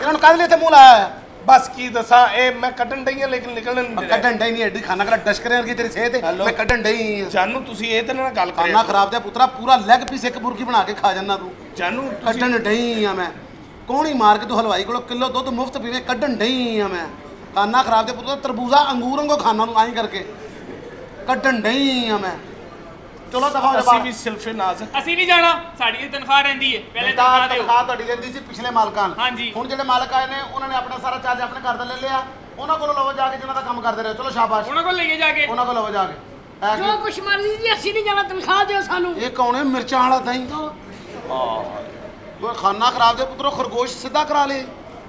इन्होंने कद लिए मुँह लाया है बस की दसा ए मैं कटन डई लेकिन निकलने नहीं कटन डई नहीं एडी खाना कला डशकरे की तेरी सेहत है मैं कटन डई जानू तुसी ए ते ना गल कर खाना खराब दे पुत्रा पूरा लेग पीस एक मुर्गी बना के खा जाना तू जानू कटन डई हां मैं कौन ही मार के तू हलवाई को किलो दूध मुफ्त पीवे कटन डई हां मैं खाना खराब दे पुत्रा तरबूजा अंगूरों को खाना तू आई करके कटन डई हां मैं चलो दफा हो जा भी सिल्फे नाज ਅਸੀਂ ਨਹੀਂ ਜਾਣਾ ਸਾਡੀ ਤਨਖਾਹ ਰਹਿੰਦੀ ਹੈ ਪਹਿਲੇ ਤਨਖਾਹ ਦਿਓ ਤਨਖਾਹ ਤੁਹਾਡੀ ਰਹਿੰਦੀ ਸੀ ਪਿਛਲੇ ਮਾਲਕਾਂ ਹਾਂਜੀ ਹੁਣ ਜਿਹੜੇ ਮਾਲਕ ਆਏ ਨੇ ਉਹਨਾਂ ਨੇ ਆਪਣਾ ਸਾਰਾ ਚਾਰਜ ਆਪਣੇ ਘਰ ਦਾ ਲੈ ਲਿਆ ਉਹਨਾਂ ਕੋਲ ਲਵੋ ਜਾ ਕੇ ਜਿਨ੍ਹਾਂ ਦਾ ਕੰਮ ਕਰਦੇ ਰਹੇ ਚਲੋ ਸ਼ਾਬਾਸ਼ ਉਹਨਾਂ ਕੋਲ ਲਈਏ ਜਾ ਕੇ ਉਹਨਾਂ ਕੋਲ ਲਵੋ ਜਾ ਕੇ ਜੋ ਕੁਛ ਮਰਜ਼ੀ ਜੀ ਅਸੀਂ ਨਹੀਂ ਜਾਣਾ ਤਨਖਾਹ ਦਿਓ ਸਾਨੂੰ ਇਹ ਕੌਣ ਹੈ ਮਿਰਚਾਂ ਵਾਲਾ ਦਹੀਂ ਉਹ ਖਾਣਾ ਖਰਾਬ ਦੇ ਪੁੱਤਰੋ ਖਰਗੋਸ਼ ਸਿੱਧਾ ਕਰਾ ਲੇ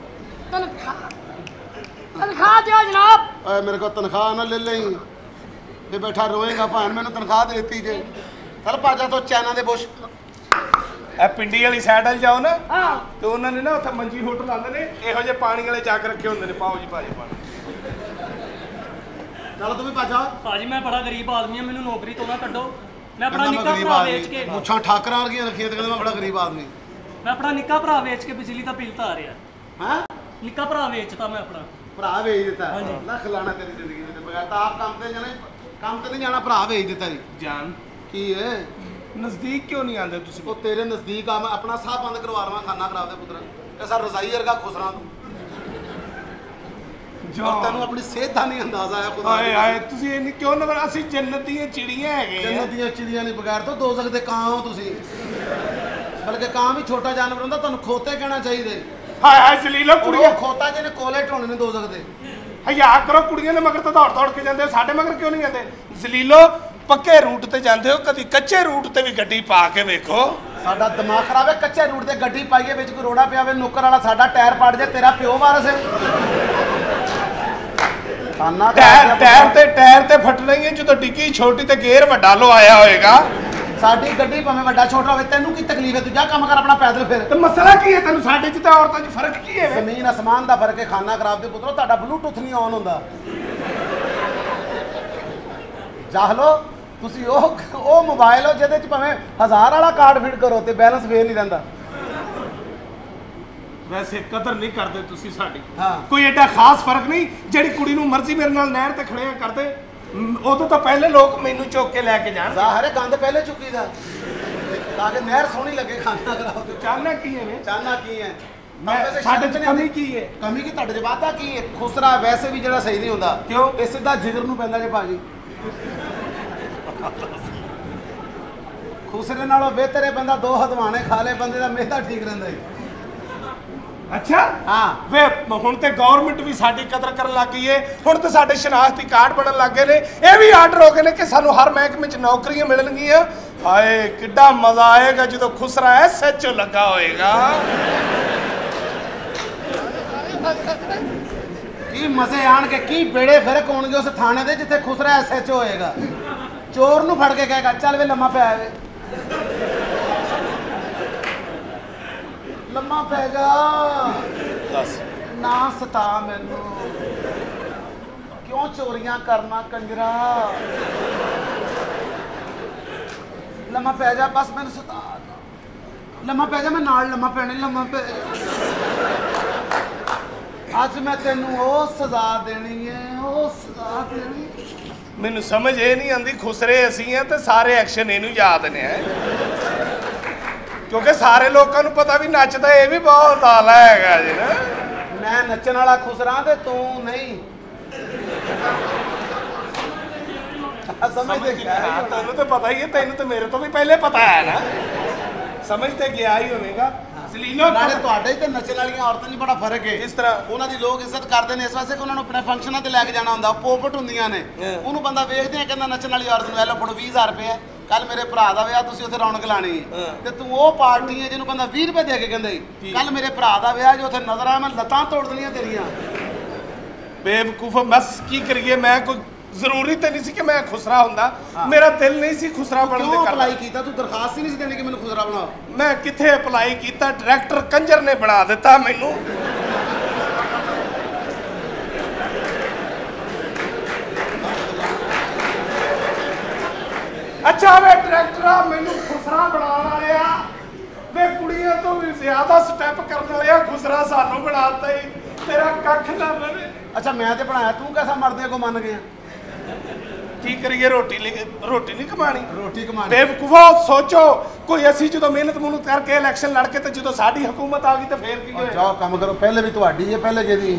ਤਨਖਾਹ ਦਿਓ ਜਨਾਬ ਓਏ ਮੇਰੇ ਕੋਲ ਤਨਖਾਹ ਨਾ ਲੈ ਲਈ ये बैठा रोएगा भान मैंने तनख्वाह देती जे चल भाजा तो चाइना दे बुश ए पिंडी वाली साइड वाल जाओ ना हां तो उन्होंने ना उत्थे मंजी होटल आंदे ने ਇਹੋ ਜਿਹੇ ਪਾਣੀ ਵਾਲੇ ਜੱਗ ਰੱਖੇ ਹੁੰਦੇ ਨੇ ਪਾਓ ਜੀ ਭਾਜੀ ਪਾਣੀ चलो तुम भी भाजा भाजी मैं बड़ा गरीब आदमी हूं मेनू नौकरी तो ना कड्डो मैं अपना निक्का भरा बेच के मुछां ठाकरां वर्गियां रखियां ते कहंदा मैं बड़ा गरीब आदमी मैं अपना निक्का भरा बेच के बिजली दा बिल तार रिहा हां निक्का भरा बेचता मैं अपना भरा बेच देता है लख लाना तेरी जिंदगी में बगैर तो आप काम पे जाने काम ते नहीं जाना भरा भेज देता जी जान की है नजदीक क्यों नहीं आंदे तुसी ओ तेरे नजदीक आ मैं अपना साह बंद करवा रहा खाना खराब दे पुत्र कैसा रजाई वर्गा खुसरा तू जो तेनू अपनी सेहत दा नहीं अंदाजा है खुदा हाय हाय तुसी इन्नी क्यों नगर असि जन्नत दी चिड़ियां हैगे जन्नत दी चिड़ियां नहीं बगैर तो दोज़ख दे कां हो तुसी बल्कि कां भी छोटा जानवर हुंदा तानू खोते कहना चाहिए हाय हाय जलीलो कुड़ियां खोता जिहने कोले ढोने ने दोज़ख दे हया करो कुड़ियां ने मगर तो दौड़ दौड़ के जाते साडे मगर क्यों नहीं आते जलीलो पक्के रूट ते जाते हो कभी कच्चे रूट ते भी गड्डी पा के वेखो साडा दिमाग खराब है कच्चे रूट ते गड्डी पाइए विच कोई रोड़ा पिया वे नौकर वाला साडा टायर पाड़ जाए तेरा प्यो वारस है टायर ते फटना ही है जो डिग्गी छोटी ते गेयर वड्डा लो आया होएगा साडी गड्डी भाਵੇਂ ਵੱਡਾ ਛੋਟਾ ਹੋਵੇ ਤੈਨੂੰ ਕੀ ਤਕਲੀਫ ਹੈ ਤੂੰ ਜਾ ਕੰਮ ਕਰ ਆਪਣਾ ਪੈਦਲ ਫਿਰ ਤੇ ਮਸਲਾ ਕੀ ਹੈ ਤੈਨੂੰ ਸਾਡੇ ਚ ਤੇ ਔਰਤਾਂ ਚ ਫਰਕ ਕੀ ਹੈ ਜ਼ਮੀਨ ਅਸਮਾਨ ਦਾ ਫਰਕ ਹੈ ਖਾਣਾ ਖਰਾਬ ਦੇ ਪੁੱਤਰੋ ਤੁਹਾਡਾ ਬਲੂਟੁੱਥ ਨਹੀਂ ਆਨ ਹੁੰਦਾ ਜਾਹਲੋ ਤੁਸੀਂ ਉਹ ਮੋਬਾਈਲ ਹੋ ਜਿਹਦੇ ਚ ਭਾਵੇਂ 1000 ਵਾਲਾ ਕਾਰਡ ਫਿਟ ਕਰੋ ਤੇ ਬੈਲੈਂਸ ਵੇ ਨਹੀਂ ਰਹਿੰਦਾ ਵੈਸੇ ਕਦਰ ਨਹੀਂ ਕਰਦੇ ਤੁਸੀਂ ਸਾਡੀ ਹਾਂ ਕੋਈ ਐਡਾ ਖਾਸ ਫਰਕ ਨਹੀਂ ਜਿਹੜੀ ਕੁੜੀ ਨੂੰ ਮਰਜ਼ੀ ਮੇਰੇ ਨਾਲ ਨਹਿਰ ਤੇ ਖੜਿਆ ਕਰਦੇ ਉਦੋਂ ਤਾਂ ਪਹਿਲੇ ਲੋਕ ਮੈਨੂੰ ਚੁੱਕ ਕੇ ਲੈ ਕੇ ਜਾਣ ਜ਼ਾਹਰ ਹੈ ਗੰਦ ਪਹਿਲੇ ਚੁੱਕੀ ਦਾ ਤਾਂ ਕਿ ਨਹਿਰ ਸੋਹਣੀ ਲੱਗੇ ਖਾਣਾ ਖਰਾਬ ਤੇ ਚਾਹਨਾ ਕੀ ਹੈ ਚਾਹਨਾ ਕੀ ਹੈ ਸਾਡੇ ਚ ਕਮੀ ਕੀ ਹੈ ਕਮੀ ਕੀ ਤੁਹਾਡੇ ਚ ਵਾਧਾ ਕੀ ਹੈ ਖੁਸਰਾ ਵੈਸੇ ਵੀ ਜਿਹੜਾ ਸਹੀ ਨਹੀਂ ਹੁੰਦਾ ਕਿਉਂ ਇਹ ਸਿੱਧਾ ਜਿਗਰ ਨੂੰ ਪੈਂਦਾ ਜੇ ਭਾਜੀ ਖੁਸਰੇ ਨਾਲੋਂ ਬਿਹਤਰ ਹੈ ਬੰਦਾ ਦੋ ਹਦਵਾਣੇ ਖਾ ਲੇ ਬੰਦੇ ਦਾ ਮਿਹਦਾ ਠੀਕ ਰਹਿੰਦਾ ਹੈ अच्छा हाँ वे हुण ते गवर्नमेंट भी साडी कदर करन लग गई है हुण ते साडे शनाख्ती कार्ड बनन लग गए ने ये भी आर्डर हो गए ने कि सानू हर महकमे च नौकरियां मिलणगियां हाय किड्डा मजा आएगा जदों खुसरा SHO लगा होएगा की मजे आणगे की बेड़े फिरक होणगे उस थाने दे जिथे खुसरा SHO होएगा चोर नू फड़ के कहेगा चल वे लम्मा पै वे लम्मा पै जा ना सता मैनू क्यों चोरियां करना कंजरा लम्मा पै जा बस मैनू सता लम्मा पै जा मैं नाल लम्मा पैने लम्मा पै अज मैं तेनू ओ सजा देनी है ओ सजा देनी मैनू समझ ये नहीं आती खुसरे असी हैं तो सारे एक्शन इनू याद ने क्योंकि सारे लोगों को पता भी नचता ये भी बहुत आला है जी ना मैं नचन वाला खुसरा ते तू नहीं समझते क्या तेनू तो पता ही है तेनू तो मेरे तो भी पहले पता है ना समझते गया ही होगा ਨਾਲੇ ਤੁਹਾਡੇ ਤੇ ਨੱਚਣ ਵਾਲੀਆਂ ਔਰਤਾਂ ਨਹੀਂ ਬੜਾ ਫਰਕ ਹੈ ਇਸ ਤਰ੍ਹਾਂ ਉਹਨਾਂ ਦੀ ਲੋਕ ਇੱਜ਼ਤ ਕਰਦੇ ਨੇ ਇਸ ਵਾਸਤੇ ਕਿ ਉਹਨਾਂ ਨੂੰ ਆਪਣੇ ਫੰਕਸ਼ਨਾਂ ਤੇ ਲੈ ਕੇ ਜਾਣਾ ਹੁੰਦਾ ਪੋਪਟ ਹੁੰਦੀਆਂ ਨੇ ਉਹਨੂੰ ਬੰਦਾ ਵੇਖਦੇ ਆ ਕਹਿੰਦਾ ਨੱਚਣ ਵਾਲੀ ਔਰਤ ਨੂੰ ਲੈ ਲਓ ਫੜੋ 20000 ਰੁਪਏ ਕੱਲ ਮੇਰੇ ਭਰਾ ਦਾ ਵਿਆਹ ਤੁਸੀਂ ਉੱਥੇ ਰੌਣਕ ਲਾਣੀ ਹੈ ਤੇ ਤੂੰ ਉਹ ਪਾਰਟੀ ਹੈ ਜਿਹਨੂੰ ਬੰਦਾ 20 ਰੁਪਏ ਦੇ ਕੇ ਕਹਿੰਦੇ ਕੱਲ ਮੇਰੇ ਭਰਾ ਦਾ ਵਿਆਹ ਜੋ ਉੱਥੇ ਨਜ਼ਰ ਆ ਮੈਂ ਲੱਤਾਂ ਤੋੜ ਦੇਣੀਆਂ ਤੇਰੀਆਂ ਬੇਵਕੂਫ ਬਸ ਕੀ ਕਰੀਏ ਮੈਂ ਕੋਈ ਜ਼ਰੂਰੀ ਤੇ ਨਹੀਂ ਸੀ ਕਿ ਮੈਂ ਖੁਸਰਾ ਹੁੰਦਾ ਮੇਰਾ ਦਿਲ ਨਹੀਂ ਸੀ ਖੁਸਰਾ ਬਣਨ ਦੇ ਕਿਉਂ ਅਪਲਾਈ ਕੀਤਾ ਤੂੰ ਦਰਖਾਸਤ ਹੀ ਨਹੀਂ ਸੀ ਦੇਣੀ ਕਿ ਮੈਨੂੰ ਖੁਸਰਾ ਬਣਾਓ ਮੈਂ ਕਿੱਥੇ ਅਪਲਾਈ ਕੀਤਾ ਡਾਇਰੈਕਟਰ ਕੰਜਰ ਨੇ ਬਣਾ ਦਿੱਤਾ ਮੈਨੂੰ ਅੱਛਾ ਵੇ ਡਾਇਰੈਕਟਰ ਮੈਨੂੰ ਖੁਸਰਾ ਬਣਾਉਣ ਵਾਲਿਆ ਵੇ ਕੁੜੀਆਂ ਤੋਂ ਵੀ ਜ਼ਿਆਦਾ ਸਟੈਪ ਕਰਨ ਵਾਲਿਆ ਗੁਸਰਾ ਸਾਨੂੰ ਬਣਾਤਾ ਹੀ ਤੇਰਾ ਕੱਖ ਨਾ ਰਵੇ। ਅੱਛਾ ਮੈਂ ਤੇ ਬਣਾਇਆ, ਤੂੰ ਕਿਹਦਾ ਮਰਦੇ ਕੋ ਮੰਨ ਗਿਆ? ਕੀ ਕਰੀਏ, ਰੋਟੀ ਨਹੀਂ ਕਮਾਣੀ, ਰੋਟੀ ਕਮਾਣੀ। ਬੇਵਕੂਫੋ ਸੋਚੋ, ਕੋਈ ਅਸੀਂ ਜਦੋਂ ਮਿਹਨਤ ਕਰਕੇ ਇਲੈਕਸ਼ਨ ਲੜ ਕੇ ਤੇ ਜਦੋਂ ਸਾਡੀ ਹਕੂਮਤ ਆ ਗਈ ਤੇ ਫੇਰ ਕੀ ਹੋਇਆ? ਜਾਓ ਕੰਮ ਕਰੋ, ਪਹਿਲੇ ਵੀ ਤੁਹਾਡੀ ਹੈ, ਪਹਿਲੇ ਜਿਹਦੀ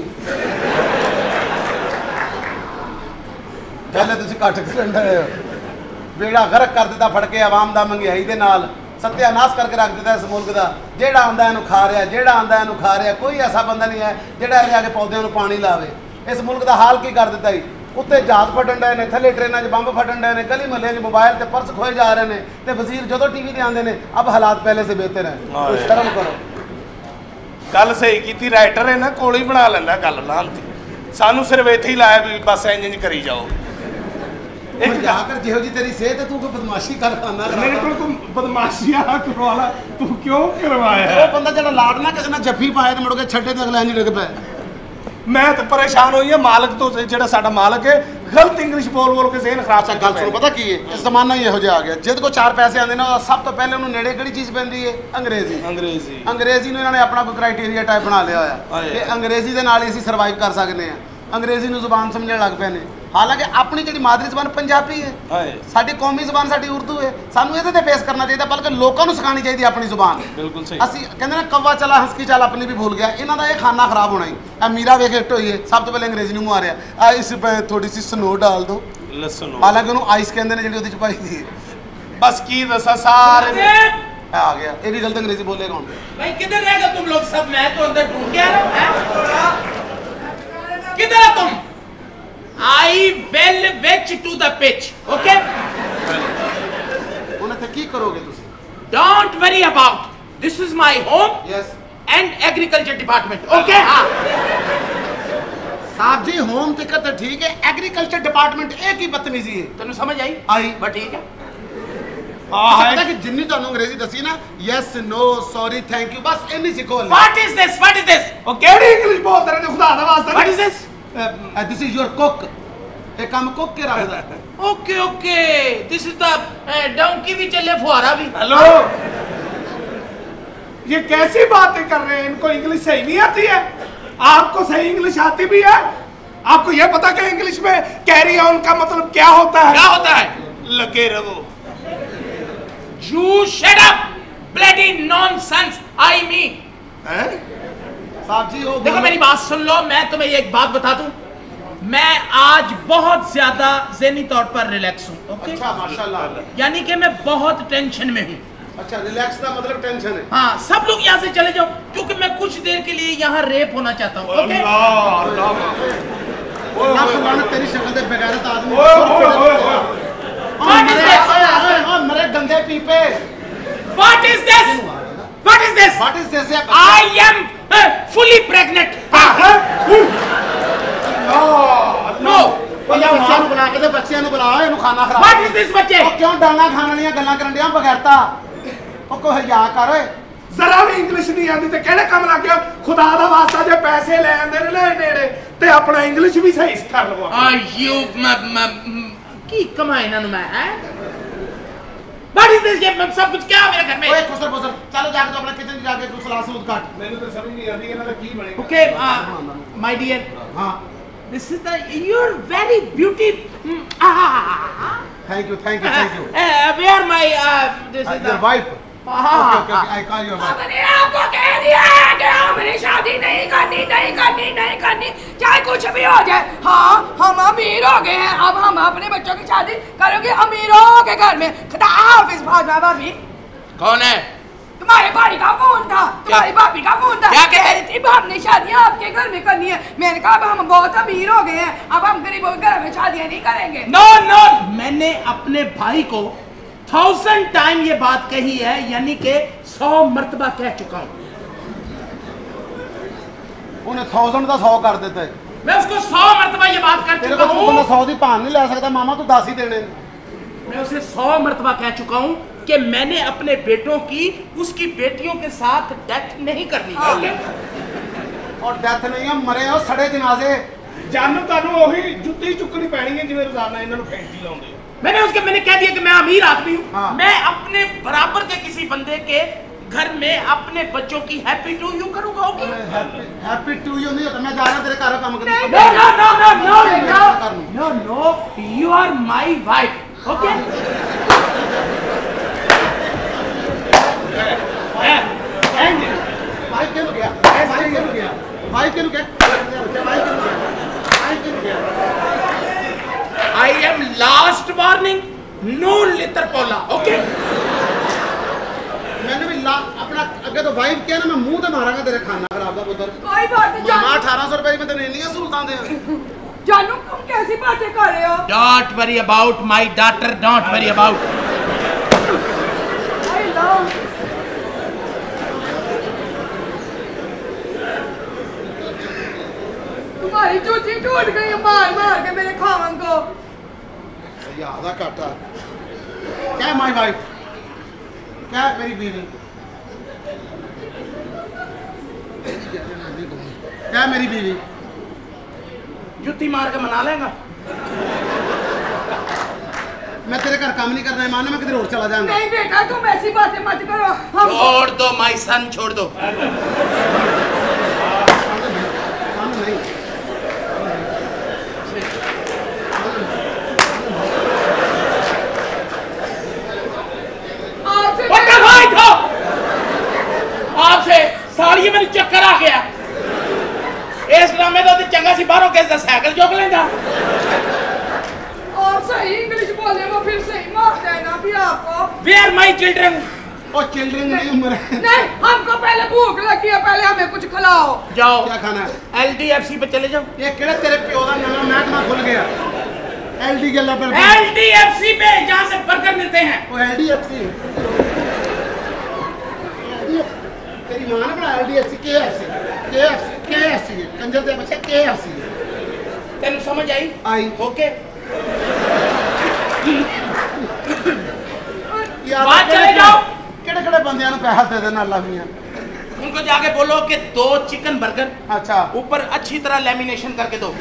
ਪਹਿਲੇ ਤੁਸੀਂ ਘੱਟ ਕਰਨ ਡਏ ਹੋ। ਬੇੜਾ ਗਰਕ ਕਰ ਦਿੱਤਾ ਫੜ ਕੇ ਆਵਾਮ ਦਾ, ਮਹਿੰਗਾਈ ਦੇ ਨਾਲ ਸਤਿਆਨਾਸ਼ ਕਰਕੇ ਰੱਖ ਦਿੱਤਾ ਇਸ ਮੁਲਕ ਦਾ। ਜਿਹੜਾ ਆਉਂਦਾ ਇਹਨੂੰ ਖਾ ਰਿਹਾ, ਜਿਹੜਾ ਆਉਂਦਾ ਇਹਨੂੰ ਖਾ ਰਿਹਾ। ਕੋਈ ਐਸਾ ਬੰਦਾ ਨਹੀਂ ਹੈ ਜਿਹੜਾ ਇਹਦੇ ਆਗੇ ਪੌਦਿਆਂ ਨੂੰ ਪਾਣੀ ਲਾਵੇ। ਇਸ ਮੁਲਕ ਦਾ ਹਾਲ ਕੀ ਕਰ ਦਿੱਤਾ ਜੀ? ਉੱਤੇ ਜਹਾਜ਼ ਫਟਣ ਡਏ ਨੇ, ਥੱਲੇ ਟ੍ਰੇਨਾਂ 'ਚ ਬੰਬ ਫਟਣ ਡਏ ਨੇ, ਗਲੀ ਮੁਹੱਲੇ 'ਚ ਮੋਬਾਈਲ ਤੇ ਪਰਸ ਖੋਏ ਜਾ ਰਹੇ ਨੇ, ਤੇ ਵਜ਼ੀਰ ਜਦੋਂ ਟੀਵੀ ਤੇ ਆਉਂਦੇ ਨੇ ਅਬ ਹਾਲਾਤ ਪਹਿਲੇ ਸੇ ਬਿਹਤਰ ਹੈ। ਕੁਛ ਸ਼ਰਮ ਕਰੋ। ਗੱਲ ਸਹੀ ਕੀਤੀ, ਰਾਈਟਰ ਹੈ ਨਾ, ਕੋਲ ਹੀ ਬਣਾ ਲੈਂਦਾ ਗੱਲ ਲਾਂਤੀ। ਸਾਨੂੰ ਸਿਰਫ ਇੱਥੇ ਹੀ ਲਾਇਆ ਵੀ ਬਸ ਇੰਜ ਕਰੀ ਜਾਓ। ਇੱਕ ਜਾ ਕਰ ਜਿਹੋ ਜੀ ਤੇਰੀ ਸਿਹਤ ਹੈ, ਤੂੰ ਕੋਈ ਬਦਮਾਸ਼ੀ ਕਰ ਖਾਨਾ ਕਰਾ। ਮੇਰੇ ਕੋਲ ਤੂੰ ਬਦਮਾਸ਼ੀਆਂ ਕਰਵਾ ਤੂੰ ਕਿਉਂ ਕਰਵਾਇਆ? ਉਹ ਬੰਦਾ ਜਿਹੜਾ ਲਾੜ ਨਾ ਕਿਸੇ ਨਾਲ ਜੱਫੀ ਪਾਏ ਤੇ ਮੁੜ ਕੇ ਛੱਡੇ ਤੇ ਅਗਲਾ ਨਹੀਂ ਡਿੱਗ ਪਿਆ। ਮੈਂ ਤਾਂ ਪਰੇਸ਼ਾਨ ਹੋਈ ਹਾਂ ਮਾਲਕ ਤੋਂ, ਜਿਹੜਾ ਸਾਡਾ ਮਾਲਕ ਹੈ ਗਲਤ ਇੰਗਲਿਸ਼ ਬੋਲ ਕੇ ਜ਼ਹਿਨ ਖਰਾਬ ਕਰ। ਗੱਲ ਸੁਣੋ, ਪਤਾ ਕੀ ਹੈ, ਇਸ ਜ਼ਮਾਨਾ ਹੀ ਇਹੋ ਜਿਹਾ ਆ ਗਿਆ। ਜਿਹਦੇ ਕੋਲ 4 ਪੈਸੇ ਆਉਂਦੇ ਨੇ, ਸਭ ਤੋਂ ਪਹਿਲੇ ਉਹਨੂੰ ਨੇੜੇ ਕਿਹੜੀ ਚੀਜ਼ ਪੈਂਦੀ ਹੈ? ਅੰਗਰੇਜ਼ੀ। ਅੰਗਰੇਜ਼ੀ ਨੂੰ ਇਹਨਾਂ ਨੇ ਆਪਣਾ ਕੋਈ ਕ੍ਰਾਈਟੇਰੀਆ ਟਾਈਪ ਬਣਾ ਲਿਆ ਹੋਇਆ ਕਿ ਅੰਗਰੇਜ਼ੀ ਦੇ ਨਾਲ ਹੀ ਅਸੀਂ ਸਰਵਾਈਵ ਕਰ ਸਕਦੇ ਹਾਂ। ਅੰਗਰੇਜ਼ੀ ਨੂੰ ਜ਼ੁਬਾਨ ਸਮਝਣ ਲੱਗ ਪਏ ਨੇ, ਹਾਲਾਂਕਿ ਆਪਣੀ ਜਿਹੜੀ ਮਾਦਰੀ ਜ਼ਬਾਨ ਪੰਜਾਬੀ ਹੈ, ਸਾਡੀ ਕੌਮੀ ਜ਼ਬਾਨ ਸਾਡੀ ਉਰਦੂ ਹੈ। ਸਾਨੂੰ ਇਹਦੇ ਤੇ ਬੇਸ ਕਰਨਾ ਚਾਹੀਦਾ, ਬਲਕਿ ਲੋਕਾਂ ਨੂੰ ਸਿਖਾਉਣੀ ਚਾਹੀਦੀ ਆਪਣੀ ਜ਼ੁਬਾਨ। ਬਿਲਕੁਲ ਸਹੀ। ਅਸੀਂ ਕਹਿੰਦੇ ਨਾ ਕవ్ਵਾ ਚਲਾ ਹੰਸ ਕੀ ਚਾਲ ਆਪਣੀ ਵੀ ਭੁੱਲ ਗਿਆ। ਇਹਨਾਂ ਦਾ ਇਹ ਖਾਨਾ ਖਰਾਬ ਹੋਣਾ ਹੀ। ਇਹ ਮੀਰਾ ਵੇਖ ਹਿੱਟ ਹੋਈ ਹੈ, ਸਭ ਤੋਂ ਪਹਿਲੇ ਅੰਗਰੇਜ਼ੀ ਨੂੰ ਮਾਰਿਆ। ਇਸ ਥੋੜੀ ਸੀ ਸਨੋ ਡਾਲ ਦੋ, ਹਾਲਾਂਕਿ ਉਹਨੂੰ ਆਈਸ ਕਹਿੰਦੇ ਨੇ ਜਿਹੜੀ ਉਹਦੇ ਚ ਪਾਈ ਦੀ ਹੈ। ਬਸ ਕੀ ਦੱਸਾਂ, ਸਾਰੇ आ गया। ये भी गलत अंग्रेजी बोलेगा हम। भाई किधर रह गए तुम लोग सब? मैं तो अंदर ढूंढ गया ना। किधर हो तुम? I will pitch to the pitch. Okay? उन्हें तो की करोगे तुसी? Don't worry about. This is my home. Yes. And agriculture department. Okay? साहब जी होम टिकट तो ठीक है, एग्रीकल्चर डिपार्टमेंट एक ही बदतमीजी है। तेन समझ आई? आई। बस ठीक है। पता कि जिन्नी तो अंग्रेजी दसी ना, yes no sorry thank you, बस इन्नी सीखो। What is this? What is this? ओ केड़ी इंग्लिश बोल रहे हो खुदा दा वास्ता? What is this? This is your cook. एक काम कुक के रखदा है। Okay, okay. This is the donkey भी चले फुहारा भी। हेलो, ये कैसी बातें कर रहे हैं? इनको इंग्लिश सही नहीं आती है? आपको सही इंग्लिश आती भी है? आपको ये पता कि इंग्लिश में कैरी ऑन का मतलब क्या होता है? क्या होता है? लगे रहो। You shut up, bloody nonsense. I mean. साहब जी हो देखो मेरी बात सुन लो, मैं तुम्हें एक बात बता दूं, मैं आज बहुत ज्यादा ज़हनी तौर पर रिलैक्स हूँ। ओके? अच्छा माशाल्लाह। यानी कि मैं बहुत टेंशन में हूँ। अच्छा, रिलैक्स का मतलब टेंशन है। हाँ, सब लोग यहाँ से चले जाओ क्योंकि मैं कुछ देर के लिए यहाँ रेप होना चाहता हूँ। ओके? अल्लाह तेरी शक्ल दे बेगैरत आदमी। मेरे गंदे पीपे। What is this? What is this? What is this? I am fully pregnant. No. बच्चियां ਨੂੰ ਬੁਲਾ ਕੇ ਤੇ ਬੱਚਿਆਂ ਨੂੰ ਬੁਲਾ, ਇਹਨੂੰ ਖਾਣਾ ਖਰਾਬ। What is this ਬੱਚੇ? ਉਹ ਕਿਉਂ ਡਾਂਗਾ ਖਾਣ ਵਾਲੀਆਂ ਗੱਲਾਂ ਕਰਨ ਡਿਆ ਬਗੈਰਤਾ? ਉਹ ਕੋਈ ਹਯਾ ਕਰ ਓਏ। ਜ਼ਰਾ ਵੀ ਇੰਗਲਿਸ਼ ਨਹੀਂ ਆਉਂਦੀ ਤੇ ਕਿਹੜੇ ਕੰਮ ਲੱਗ ਗਿਆ? ਖੁਦਾ ਦਾ ਵਾਸਤਾ ਜੇ ਪੈਸੇ ਲੈ ਆਂਦੇ ਨੇ ਲੈ ਨੇੜੇ ਤੇ ਆਪਣਾ ਇੰਗਲਿਸ਼ ਵੀ ਸਹੀ ਕਰ ਲਵੋ। You ਕੀ ਕਮਾਏ ਇਹਨਾਂ ਨੂੰ ਮੈਂ ਹੈ? What is this? ये सब कुछ क्या मेरे घर में? ओए खुसर खुसर चलो जाके तो अपना किचन जाके कुछ सलाह सूद काट। ਮੈਨੂੰ ਤਾਂ ਸਮਝ ਨਹੀਂ ਆਉਂਦੀ ਇਹਨਾਂ ਦਾ ਕੀ ਬਣੇਗਾ। Okay, my dear. हाँ, This is the you're very beautiful. Thank you thank you thank you. Where my this is your the wife. Okay okay I call your wife. मैंने आपको कह दिया है कि हमें शादी नहीं करनी, नहीं करनी, नहीं करनी, चाहे कुछ भी हो जाए। हाँ, हम अमीर हो गए हैं, अब हम अपने बच्चों की शादी करोगे अमीरों के घर में। खुदा हाफिज भाभी। कौन है? तुम्हारे भाई का फोन था, तुम्हारी भाभी का फोन था। क्या कहते? कह रही थी हमने शादियाँ आपके घर में करनी है। मैंने कहा अब हम बहुत अमीर हो गए हैं, अब हम गरीबों के घर में शादियाँ नहीं करेंगे। No, no. मैंने अपने भाई को 1000 टाइम ये बात कही है, यानी कि 100 मर्तबा कह चुका हूँ। उन्हें 1000 का 100 कर देता है। मैं उसको 100 मर्तबा ये बात कर तेरे चुका को बंदा हूँ। 100 की भान नहीं ले सकता मामा, तू 10 ही देने। मैं उसे 100 मर्तबा कह चुका हूँ कि मैंने अपने बेटों की उसकी बेटियों के साथ डेथ नहीं करनी है। ओके? और डेथ नहीं है, मरे हो सड़े जनाजे। ਜਾਨੂੰ ਤੁਹਾਨੂੰ ਉਹੀ ਜੁੱਤੀ ਚੁੱਕਣੀ ਪੈਣੀ ਹੈ ਜਿਵੇਂ ਰੋਜ਼ਾਨਾ ਇਹਨਾਂ ਨੂੰ ਫੈਂਟੀ ਲਾਉਂਦੇ मैंने कह दिया कि मैं अमीर आदमी हूँ। हाँ। मैं अपने बराबर के किसी बंदे के घर में अपने बच्चों की हैप्पी टू यू करूंगा। ओके हैप्पी टू यू नहीं होता, मैं जा रहा तेरे घर काम करने। No no no, you are my wife. Okay भाई क्यों गया, भाई क्यों गया, भाई क्यों गया, भाई क्यों गया। I am last warning, no litter pola, okay? मैंने भी अपना अगर तो वाइफ क्या ना मैं मुंह तो मारांगा तेरे खाना खराब का पुत्र। कोई बात नहीं मामा 1800 रुपए में तेरे नहीं सुल्तान दे। जानू तुम कैसी बातें कर रहे हो? Don't worry about my daughter, don't worry about. I love तुम्हारी जूती टूट गई मार मार के मेरे खावन को। आधा काटा क्या माय वाइफ, क्या मेरी बीवी, क्या मेरी बीवी। जुत्ती मार के मना लेगा। मैं तेरे घर काम नहीं करना है, मानो मैं किधर और चला जाऊंगा। नहीं बेटा तुम ऐसी बातें मत करो। छोड़ दो माय सन, छोड़ दो। आपसे सारी मेरी चक्कर आ गया इस ड्रामे का। तो चंगा सी बाहरों कैसे साइकिल चुक लेंदा। और सही इंग्लिश बोले वो फिर सही मार देना भी आपको। Where my children? ओ चिल्ड्रन नहीं उम्र है। नहीं हमको पहले भूख लगी है, पहले हमें कुछ खिलाओ। जाओ क्या खाना है? LDFC पे चले जाओ। ये केड़ा तेरे प्यो दा नवा महकमा खुल गया। LD के ला पर LDFC पे जहाँ से बर्गर मिलते हैं। वो LDFC तेरी मां ने बना LDFC KFC कंजर दे बच्चे KFC। तेन समझ आई? आई। ओके बात चले जाओ। केड़े बंदियां नु पैसा दे देना अल्लाह मियां। उनको जाके बोलो कि 2 चिकन बर्गर अच्छा ऊपर अच्छी तरह लेमिनेशन करके दो।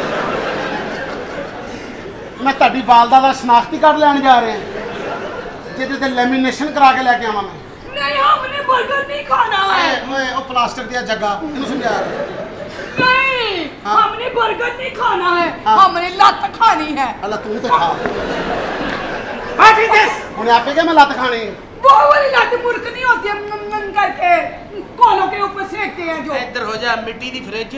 मैं ताड़ी वालदा दा शनाख्ती कार्ड लेने जा रहे हैं जिदे ते लेमिनेशन करा के लेके आवा मैं। नहीं हमने बर्गर नहीं खाना है। ओए ओ प्लास्टिक दिया जगह इनु समझा। नहीं हाँ। हमने बर्गर नहीं खाना है। हाँ। हमने लत खानी है। अल्लाह तू तो खा। What is this? उन्हें आपे क्या मैं लात खानी है। वो वाली लत मुर्क नहीं होती है करके कोलों के ऊपर सेकते हैं जो। इधर हो जा मिट्टी दी fridge.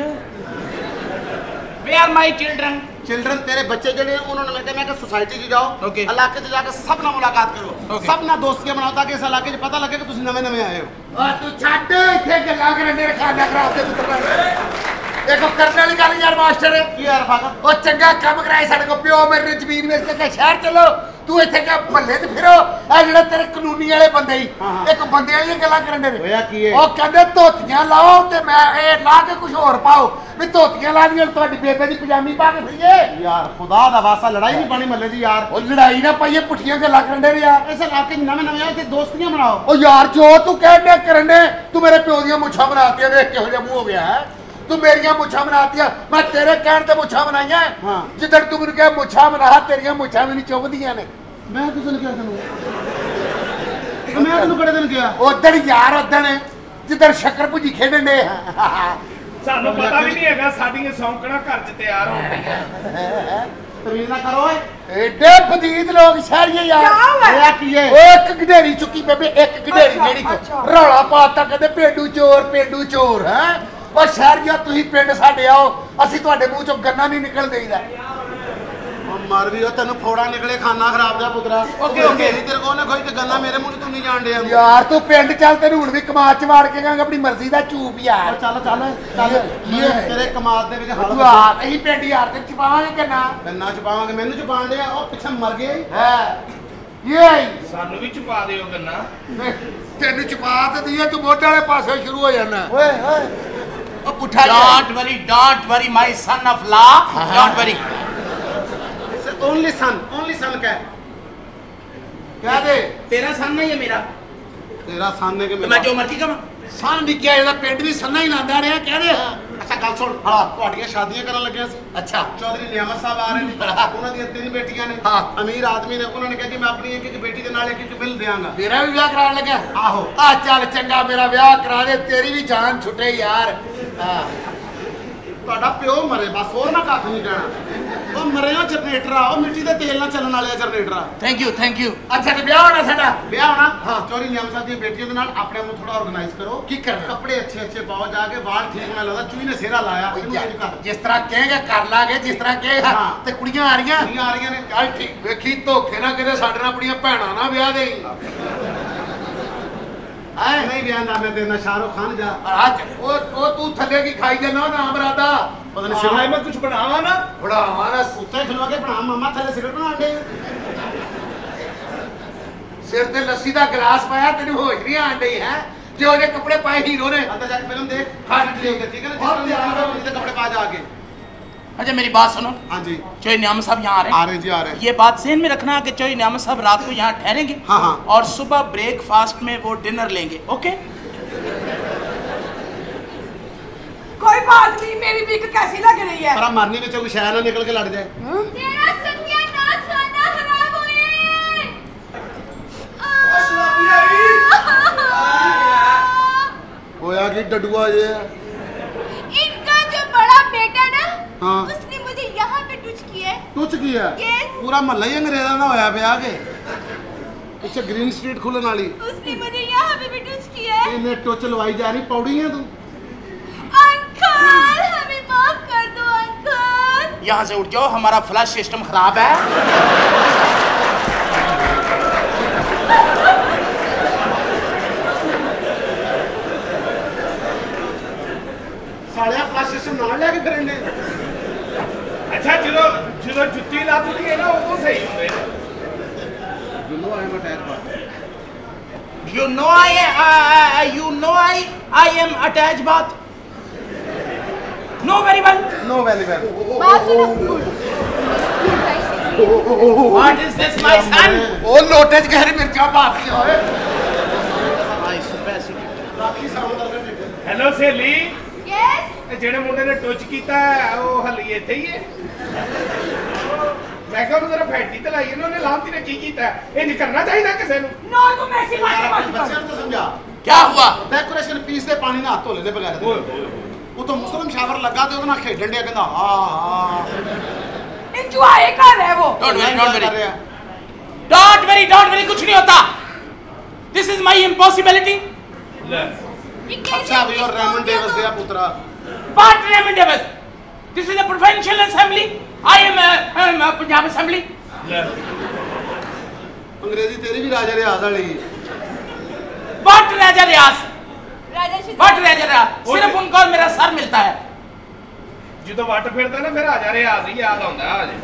Where my children? Children तेरे बच्चे जड़े उन्होंने मैं कहना सोसाइटी च जाओ Okay. इलाके च जाके सब ना मुलाकात करो Okay. सब ना दोस्तियां बनाओ ताकि इस इलाके च पता लगे कि तुम नवे नवे आए हो। तू छੱਡ ਇੱਥੇ ਗੱਲਾਂ ਕਰਨ ਦੇ ਖਾਣਾ ਖਰਾਬ ਦੇ ਪੁੱਤਰ ਦੇਖੋ ਕਰਨ ਵਾਲੀ ਗੱਲ ਯਾਰ ਮਾਸਟਰ ਕੀ ਯਾਰ ਫਾਕਰ ਉਹ ਚੰਗਾ ਕੰਮ ਕਰਾਏ ਸਾਡੇ ਕੋ ਪਿਓ ਮੇਰੇ ਜ਼ਮੀਨ ਵੇਚ ਕੇ ਸ਼ਹਿਰ ਚਲੋ ਤੂੰ ਇੱਥੇ ਕਾ ਭੱਲੇ ਤੇ ਫਿਰੋ ਆ ਜਿਹੜਾ ਤੇਰੇ ਕਾਨੂੰਨੀ ਵਾਲੇ ਬੰਦੇ ਹੀ ਇੱਕ ਬੰਦੇ ਵਾਲੀਆਂ ਗੱਲਾਂ ਕਰਨ ਦੇ ਹੋਇਆ ਕੀ ਹੈ ਉਹ ਕਹਿੰਦੇ ਧੋਤੀਆਂ ਲਾਓ ਤੇ ਮੈਂ ਇਹ ਲਾ ਕੇ ਕੁਝ ਹੋਰ ਪਾਓ ਵੀ ਧੋਤੀਆਂ ਲਾ ਦੀਆਂ ਤੁਹਾਡੀ ਬੇਬੇ ਦੀ ਪਜਾਮੀ ਪਾ ਕੇ ਫਿਰੀਏ यार खुदा दा वास्ता लड़ाई नहीं पानी मल्ले दी यार ਉਹ ਲੜਾਈ ਨਾ ਪਾਈਏ ਪੁੱਠੀਆਂ ਗੱਲਾਂ ਕਰਨ ਦੇ ਯਾਰ इस इलाके च नवे नवे आए थे दोस्तियां बनाओ। ਉਹ ਯਾਰ ਜੋ ਤੂੰ ਕਹਿਣ ਕਰਨ ਦੇ ਤੂੰ ਮੇਰੇ ਪਿਓ ਦੀਆਂ ਮੁੱਛਾਂ ਬਣਾਤੀਆਂ ਵੇਖ ਕਿਹੋ ਜਿਹਾ ਮੂੰਹ ਹੋ ਗਿਆ ਹੈ ਤੂੰ ਮੇਰੀਆਂ ਮੁੱਛਾਂ ਬਣਾਤੀਆਂ ਮੈਂ ਤੇਰੇ ਕਹਿਣ ਤੇ ਮੁੱਛਾਂ ਬਣਾਈਆਂ ਹਾਂ ਜਿੱਦਣ ਤੂੰ ਮੈਨੂੰ ਕਿਹਾ ਮੁੱਛਾਂ ਬਣਾ ਤੇਰੀਆਂ ਮੁੱਛਾਂ ਵੀ ਨਹੀਂ ਚੁੱਭਦੀਆਂ ਨੇ मैं तुझे क्या करूं मैं तेन बड़े दिन गया ਉਦਣ ਯਾਰ ਉਦਣ ਜਿੱਦਣ ਸ਼ੱਕਰ ਭੁਜੀ ਖੇਡਣ ਦੇ ਸਾਨੂੰ ਪਤਾ ਵੀ ਨਹੀਂ ਹੈਗਾ ਸਾਡੀਆਂ ਸੌਂਕਣਾ ਘਰ 'ਚ ਤਿਆਰ ਹੋਣ ਦੀਆਂ। तमीज ना करो ਏਡੇ ਫਦੀਦ ਲੋਕ ਸ਼ਹਿਰੀਏ ਯਾਰ होया की है ਉਹ ਇੱਕ ਗਡੇਰੀ ਚੁੱਕੀ ਬੇਬੇ ਇੱਕ ਗਡੇਰੀ ਜਿਹੜੀ ਰੌਲਾ ਪਾਤਾ ਕਹਿੰਦੇ ਪੇਂਡੂ ਚੋਰ ਹੈ ਉਹ ਸ਼ਹਿਰੀਆ ਤੁਸੀਂ ਪਿੰਡ ਸਾਡੇ ਆਓ ਅਸੀਂ ਤੁਹਾਡੇ ਮੂੰਹ ਚੋਂ ਗੰਨਾ ਨਹੀਂ ਨਿਕਲ ਦੇਈਦਾ मर भी हो तेन फोड़ा निकले खाना खराब जा पुत्रा ओके तेरे को ने कोई ते गन्ना मेरे मुंह तू नहीं जान दे यार तू पिंड चल तेन हुण भी कमाद च वाड़ के गंगा अपनी मर्जी दा चूप यार चल तेरे कमाद दे विच तू आ नहीं पिंड यार ते छपावांगे गन्ना छपावांगे मैनू छपाण दे ओ पिछे मर गए है ये ਸਾਨੂੰ ਵੀ ਛੁਪਾ ਦਿਓ ਗੰਨਾ तेन छपा ते दिए तू मोटे वाले पासे शुरू हो जाना ओए ओए ओ पुठा Don't worry my son of law. Don't worry. Only son क्या है क्या दे तेरा सन नहीं है मेरा तेरा सन है कि तो मैं जो मर्जी कमा सन निकिया जेड़ा पिंड भी सन्ना ही लांदा रहा कह दे अच्छा गल सुन ਤੁਹਾਡੀਆਂ ਸ਼ਾਦੀਆਂ ਕਰਨ ਲੱਗਿਆ ਸੀ अच्छा ਚੌਧਰੀ ਨਿਆਮਤ ਸਾਹਿਬ ਆ ਰਹੇ ਨੇ ਉਹਨਾਂ ਦੀਆਂ 3 ਬੇਟੀਆਂ ਨੇ ਅਮੀਰ ਆਦਮੀ ਨੇ ਉਹਨਾਂ ਨੇ ਕਿਹਾ ਕਿ ਮੈਂ ਆਪਣੀ ਇੱਕ ਬੇਟੀ ਦੇ ਨਾਲ ਇੱਕ ਬਿੱਲ ਦਿਆਂਗਾ मेरा भी ब्याह कराने लगा ਆਹੋ आ चल चंगा मेरा ब्याह करा दे तेरी भी जान छुटे यार ਤੁਹਾਡਾ ਪਿਓ ਮਰੇ ਬਸ ਹੋਰ ਮੈਂ ਕੱਖ ਨਹੀਂ ਕਹਿਣਾ ਉਹ ਮਰਿਆ ਜਨਰੇਟਰ ਆ ਉਹ ਮਿੱਟੀ ਦੇ ਤੇਲ ਨਾਲ ਚੱਲਣ ਵਾਲੇ ਜਨਰੇਟਰ ਆ थैंक यू अच्छा तो ब्याह होना साडा ਵਿਆਹ ਹੋਣਾ ਹਾਂ ਚੌਧਰੀ ਨਿਆਮਤ ਸਾਹਿਬ ਦੀਆਂ ਬੇਟੀਆਂ ਦੇ ਨਾਲ ਆਪਣੇ ਆਪ ਨੂੰ ਥੋੜਾ ਆਰਗੇਨਾਈਜ਼ ਕਰੋ ਕੀ ਕਰਨਾ? ਕੱਪੜੇ ਅੱਛੇ ਪਾਓ ਜਾ ਕੇ ਵਾਲ ਠੀਕ ਹੋਣਾ ਲੱਗਦਾ ਚੂਈ ਨੇ ਸਿਹਰਾ ਲਾਇਆ ਇਹਨੂੰ ਚੇਂਜ ਕਰ जिस तरह कहेगा कर लागे जिस तरह कहेगा हाँ। ते कुड़ियां आ रही ਕੁੜੀਆਂ ਆ ਰਹੀਆਂ ਨੇ चल ठीक वेखी धोखे ना किते साडे नाल अपनी भैणां ना ब्याह दे ਨਹੀਂ ਵਿਆਹ ਦਾ ਮੈਂ ਤੇਰੇ ਸ਼ਾਹਰੁਖ ਖਾਨ ਜਾ आज ओ तू थल्ले की खाई जाना ना बरादा ਪਤਾ ਨਹੀਂ ਸਿਵਾਏ ਮੈਂ ਕੁਝ ਬਣਾਵਾ ਨਾ बढ़ावा ना ਉੱਤੇ ਖਲਵਾ ਕੇ ਬਣਾ ਮਾਮਾ ਥੱਲੇ ਸਿਗਰਟ ਬਣਾਉਣ ਦੇ सिर ते लस्सी दा गिलास पाया तेन होश नहीं आन डई है जो जे कपड़े पाए हीरो ने अंदर जाके फिल्म देख हाँ, ठीक है ठीक है ना जिस तरह जाना है उसी कपड़े पा जा आगे अच्छा मेरी बात सुनो हाँ जी चौधरी नियामत साहब यहाँ आ रहे हैं जी आ रहे हैं ये बात ज़हन में रखना कि चौधरी नियामत साहब रात को यहाँ ठहरेंगे हाँ हाँ और सुबह ब्रेकफास्ट में वो डिनर लेंगे ओके कोई बात नहीं मेरी बीक कैसी लग रही है पर हम मरने में कोई शायर ना निकल के लड़ जाए तेरा सत्यानाश होना खराब हुए होया कि डडुआ ये इनका जो बड़ा बेटा ना हाँ उसने मुझे यहाँ पे टच किया है टच किया Yes. पूरा महल्ला ही अंग्रेजा ना होया पे आगे पीछे ग्रीन स्ट्रीट खुलने वाली उसने मुझे यहाँ पे भी टच किया है इन्हें टच लवाई जा रही पौड़ी है तू अंकल हमें माफ कर दो अंकल यहाँ से उठ जाओ हमारा फ्लश सिस्टम खराब है सालिया फ्लश सिस्टम ना लेके फिरने ਅੱਛਾ ਜਦੋਂ ਜੁੱਤੀ ਲੱਭਦੀ ਹੈ ਨਾ ਉਦੋਂ ਸਹੀ ਹੁੰਦੇ ਨੇ You know I am attached by You know I am attached bath. No very well. No very well बात सुनो What is this my son? ओ लोटे च गहरी मिर्चा पाती होए राखी सामने ਹੈਲੋ ਸਹੇਲੀ यस ਇਹ ਜਿਹੜੇ ਮੁੰਡੇ ਨੇ ਟੁੱਚ ਕੀਤਾ ਉਹ ਹਲੀ ਇੱਥੇ ਹੀ ਹੈ ਮੈਂ ਕਿਹਾ ਉਹਨੂੰ ਜ਼ਰਾ ਫੈਟੀ ਤੇ ਲਾਈ ਇਹਨੇ ਲਾਂਤੀ ਨੇ ਕੀ ਕੀਤਾ ਇਹ ਨਹੀਂ ਕਰਨਾ ਚਾਹੀਦਾ ਕਿਸੇ ਨੂੰ नो तुम ऐसी बातें मत बच्चे करो तो समझा क्या हुआ? डेकोरेशन पीस ਦੇ ਪਾਣੀ ਨਾਲ ਹੱਥ ਧੋ ਲੈਂਦੇ ਬਗੈਰ ਉਹ ਤਾਂ ਮੁਸਲਮ ਸ਼ਾਵਰ ਲੱਗਾ ਤੇ ਉਹਦੇ ਨਾਲ ਖੇਡਣ ਡਿਆ ਕਹਿੰਦਾ एंजॉय कर रहे वो Don't worry कुछ नहीं होता. This is my impossibility. अच्छा भी और रेमन डेविस दिया पुत्रा What Raymond Davis? This is a provincial assembly. I am a Punjab assembly. अंग्रेजी तेरी भी राजा रियाज वाली What Raja Riyaz? Raja Shiv What राजा रियाज? सिर्फ उनको और मेरा सर मिलता है. ਜਦੋਂ ਵੱਟ ਫਿਰਦਾ ਨਾ ਫਿਰ ਆ ਜਾ ਰਿਹਾ ਸੀ ਯਾਦ ਆਉਂਦਾ ਹਜੇ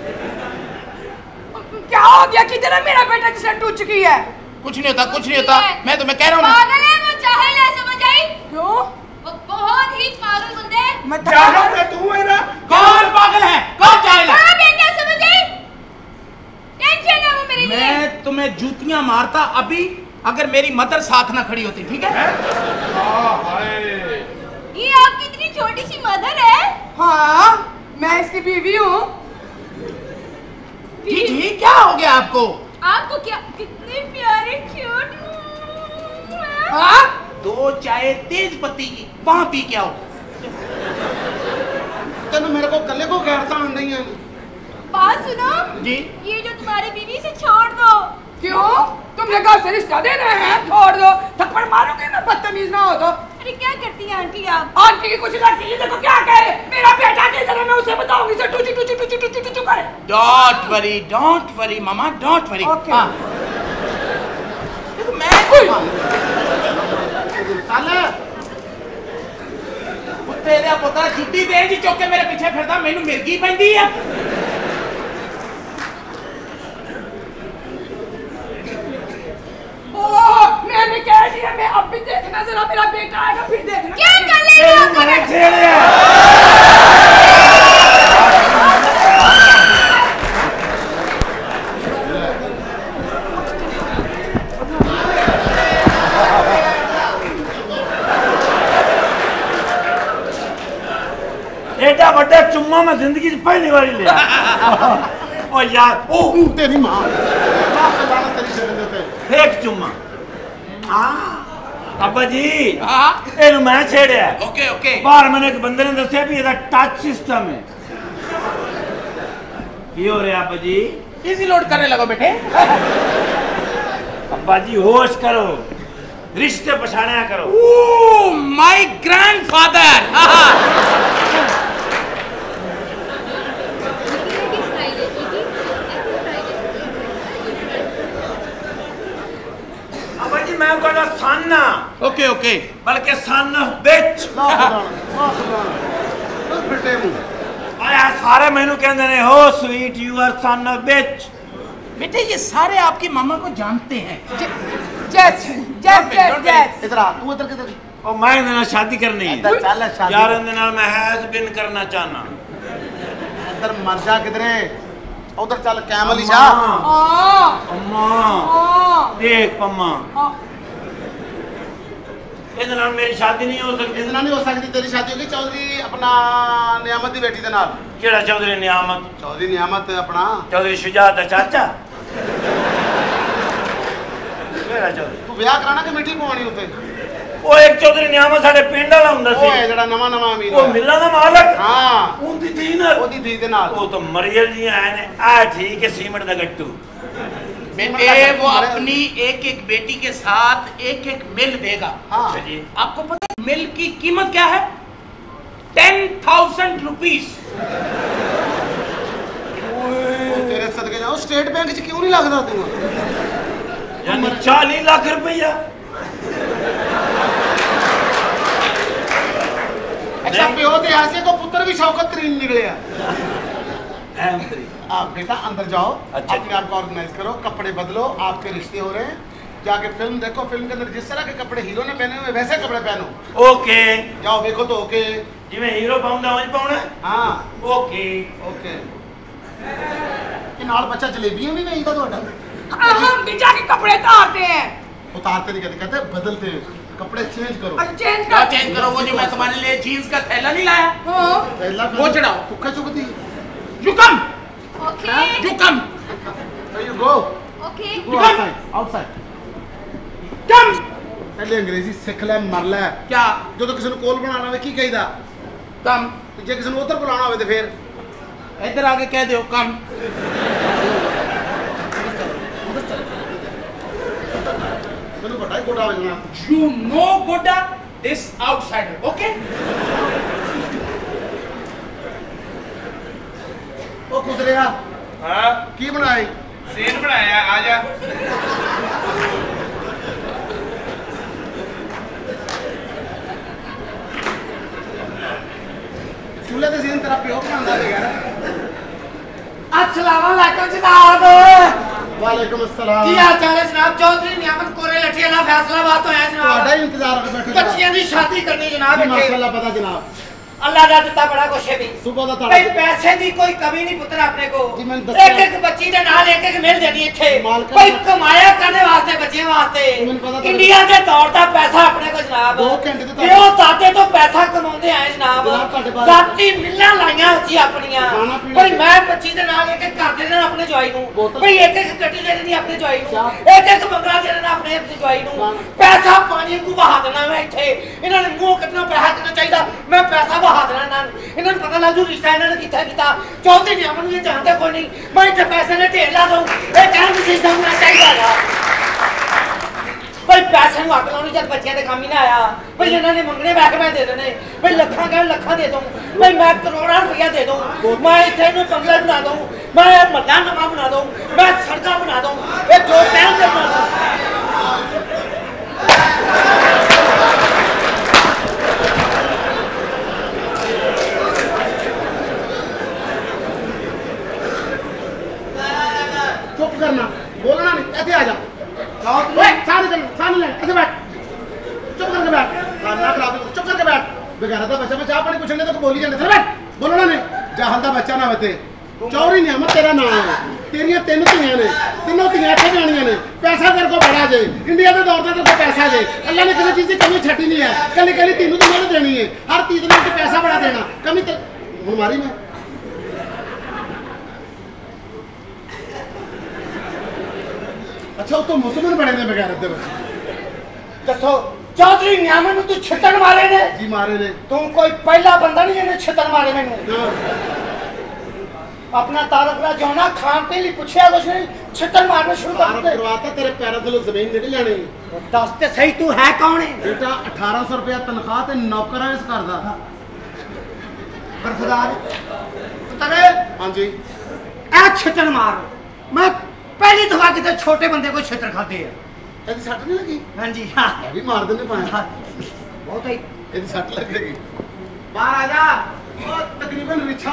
क्या हो गया किधर है मेरा बेटा जिसने टच की है कुछ नहीं होता. मैं तुम्हें कह रहा हूँ. पागल है वो चाहे ले समझ आई क्यों वो बहुत ही पागल बंदे हैं मैं ਜਾਹਲ ਤੇ ਤੂੰ ਹੈ ਨਾ कौन पागल है? कौन जाहिल है? हाँ बेटा समझ आई टेंशन है वो मेरे लिए मैं तुम्हें जूतियां मारता अभी अगर मेरी मदर साथ ना खड़ी होती. ठीक है? ये आपकी इतनी छोटी सी मदर है हाँ मैं इसकी बीवी हूँ जी क्या हो गया आपको? आपको क्या कितने प्यारे क्यूट हाँ दो चाय तेज पत्ती की वहां पी के आओ. तेन मेरे को कल्ले को गैरता आन रही है बात सुनो जी ये जो तुम्हारी बीवी से छोड़ दो क्यों तुमने घर से रिश्ता दे रहे हैं छोड़ दो थप्पड़ मारोगे मैं बदतमीज ना हो तो अरे क्या करती हैं आंटी आप आंटी की कुछ लड़की देखो क्या कह रहे मेरा बेटा किधर है मैं उसे बताऊंगी से टुचू करे डोंट वरी मामा डोंट वरी. Okay. देखो मैं साले तेरे पुत्रा जुੱਤੀ ਦੇ ਜੀ ਚੁੱਕ ਕੇ ਮੇਰੇ ਪਿੱਛੇ ਫਿਰਦਾ ਮੈਨੂੰ ਮਿਰਗੀ ਪੈਂਦੀ ਆ. मैंने कह दिया मैं अब भी देखना जरा मेरा बेटा आएगा फिर देखना क्या कर लेगा एडा बड़ा चुम्मा मैं जिंदगी च पहली बार लिया। ओ यार ओ तेरी मां तेरी शर्म दे ते एक चुम्मा। अब्बा जी एनु मैं छेड़िया। ओके ओके बाहर मैंने एक बंदे ने दस्या भी एदा टच सिस्टम है। की हो रहा अब्बा जी? इजी लोड करने लगो बेटे। अब्बा जी होश करो, रिश्ते पछाड़ा करो। Oh my grandfather. अब्बा जी मैं कहना सन। ओके ओके बल्कि सन बिच। फिटे मुंह आया सारे मैनू कहंदे ने हो sweet you are son of bitch. बेटे ये सारे आपकी मामा को जानते हैं। जस जस जस जस इधर आ तू इधर किधर और मैं इनके नाल शादी करनी है इधर चल शादी यार इनके नाल मैं हैज बिन करना चाहना। इधर मर जा किधरे उधर चल कैमल ही जा। अम्मा देख पम्मा इनके नाल मेरी शादी नहीं हो सकती। इतना नहीं हो सकती तेरी शादी होगी चौधरी अपना नियामत की बेटी दे नाल। केड़ा चौधरी नियामत? चौधरी नियामत अपना चौधरी शुजात दा चाचा। केड़ा चौधरी? तू ब्याह कराना कि मिट्टी पवानी उते? ओ एक चौधरी नियामत साडे पिंड वाला हुंदा सी। ओए जेड़ा नवा नवा अमीर ओ मिल्ला दा मालक। हां उनदी धी नाल। ओदी धी दे नाल। ओ तो मरियल जी आए ने आ ठीक है सीमेंट दा गट्टू। बेटे वो अपनी एक एक बेटी के साथ एक एक मिल देगा। हाँ। जी आपको पता है मिल की कीमत क्या है? 10,000 रुपीस। तेरे सदके जाओ स्टेट बैंक च क्यों नहीं लगदा तू? यानी 40 लाख रुपया। अच्छा प्यो ते ऐसे को पुत्र भी शौकत तरीन निकले आप बेटा अंदर जाओ। अच्छा अपने आप को ऑर्गेनाइज करो, कपड़े बदलो, आपके रिश्ते हो रहे हैं। जाके फिल्म देखो, फिल्म के अंदर जिस तरह के कपड़े हीरो ने पहने हुए वैसे कपड़े पहनो। ओके जाओ देखो तो ओके जिवें हीरो पाउंदा वंज पाउना। हाँ ओके ओके कि नाल बच्चा जलेबियां भी नहीं था ਤੁਹਾਡਾ। हम भी जाके कपड़े उतारते हैं। उतारते नहीं कहते बदलते हैं कपड़े चेंज करो। चेंज क्या चेंज करो? वो जो मैं तुम्हारे लिए जीन्स का थैला नहीं लाया वो चढ़ाओ। कुक्का चुभती You come. Okay. You come. There you go. Okay. Go outside. Outside. Come. पहले अंग्रेजी सीख ले मर ले। क्या? ਜਦੋਂ ਕਿਸੇ ਨੂੰ ਕੋਲ ਬਣਾਉਣਾ ਹੋਵੇ ਕੀ ਕਹੀਦਾ? Come. ਤੇ ਜੇ ਕਿਸੇ ਨੂੰ ਉਧਰ ਬੁਲਾਉਣਾ ਹੋਵੇ ਤੇ ਫਿਰ इधर आके कह दो come. ਮੈਨੂੰ ਪਤਾ ਹੈ ਕੋਟਾ ਵਜਣਾ। You know Goda, this outsider. Okay? ਉਹ ਗੁਜ਼ਰਿਆ हाँ ਕੀ ਬਣਾਈ? सेन बनाया आ जा। ਚੁੱਲ੍ਹੇ ਤੇ ਸੀਨ ਤੇਰਾ ਪਿਓ ਬਣਾਉਂਦਾ ਸੀ ਯਾਰ। अस्सलाम वालेकुम जनाब। ਵਾਲੇਕੁਮ अस्सलाम। की हाल चाल है जनाब? चौधरी नियामत कोरे लठी वाला फैसलाबाद होया ਤੁਹਾਡਾ जनाब। ਹੀ ਇੰਤਜ਼ਾਰ ਕਰ ਬੈਠੇ। बच्चियां दी शादी करनी जनाब इत्थे। माशाअल्लाह पता जनाब। अल्लाह दा दिता बड़ा कुछ है भी। सुबह दा भाई पैसे दी कोई कमी नहीं पुत्र अपने को। जी मैंने दस्या। एक एक बच्ची दे नाल एक एक मिल देनी इत्थे। मालका भाई ने- कमाया करने वास्ते बच्चियां वास्ते। मैंने पता था। इंडिया दे दौर दा पैसा अपने को जनाब। 2 घंटे ते प्यो दादे तो पैसा कमाਉਂਦੇ आए जनाब, जनाब। ਤੁਹਾਡੇ ਬਾਰੇ- जाती मिलना लाइयां होती अपनियां। खाना पीना भाई मैं बच्ची दे नाल एक एक कर देना अपने जवाई नू। बोतल- भाई एक एक गड्डी दे देनी अपने जवाई नू। चाह- एक एक बंगला दे देना अपने जवाई नू। खाना- पैसा पानी को बहा देना मैं इत्थे। इन्हां ने मुंह कितना पैसा कितना चाहिदा मैं पैसा बहा देना इन्हां नू। इन्हां नू पता लग जू रिश्ता इन्हां ने कीता चौधरी नियामत नू ये जानते कोई नहीं। मैं इत्थे पैसे ने ढेर ला दूं ये कहन सिस्टम होना चाहिदा है। भाई पैसे नू अग लाउणी जद बच्चियां दे काम ही ना आया। भाई इन्हां ने मंगने बैठ मैं दे देने। भाई लखां कह लखां दे दूं। भाई मैं करोड़ां रुपया दे दूं। मैं इत्थे नू बंगला बना दूं। मैं महल्ला नवा बना दूं। मैं सड़कां बना दूं। ये जो टाइम दे बना दूं। चुप करना बोलना नहीं ऐसे आ जा। ओए सामने ले ऐसे बैठ चुप करके बैठ। खाना खराब चुप करके बैठ। बेगारा दा बच्चा मैं चाह पानी पूछने तो बोली जाने इधर बैठ बोलना नहीं। जाहल दा बच्चा ना बते। चौधरी नियामत तेरा नाम है। तेरियां 3 ਧੀਆਂ ने तीनों ਧੀਆਂ ਇੱਥੇ ਜਾਣੀਆਂ ने। पैसा तेरे को बड़ा जे इंडिया के दौर तेरे को पैसा जे अल्लाह ने किसी चीज की कमी छड़ी नहीं है। कली कली तीनों तो मैंने देनी है। हर चीज में पैसा बड़ा देना कमी हूँ मारी मैं अच्छा वो तो मुसलमान बड़े ने बगैरत दे बच्चे दसो चौधरी न्यामन तू छितन मारे ने जी मारे ने तू कोई पहला बंदा नहीं जिन्हें छितन मारे मैनू अपना तारक रा जोना खान पे लिए पूछया कुछ नहीं छितन मारना शुरू कर दे करवाता तेरे पैरों तले जमीन निकल जानी दस ते सही तू है कौन है बेटा 1800 रुपया तनख्वाह ते नौकर है इस घर दा बरखुदार तेरे हां जी ए छितन मार मैं पहली दफा किते छोटे बंदे को छितर खाते हैं ਇਹਦੀ ਸੱਟ ਨਹੀਂ ਲੱਗੀ ਹਾਂਜੀ ਹਾਂ ਇਹ ਵੀ ਮਾਰ ਦਿੰਦੇ ਪਾਇਆ ਬਹੁਤ ਹੀ ਇਹਦੀ ਸੱਟ ਲੱਗੇਗੀ ਬਾਹਰ ਆ ਜਾ ਉਹ ਤਕਰੀਬਨ ਰਿਛਾ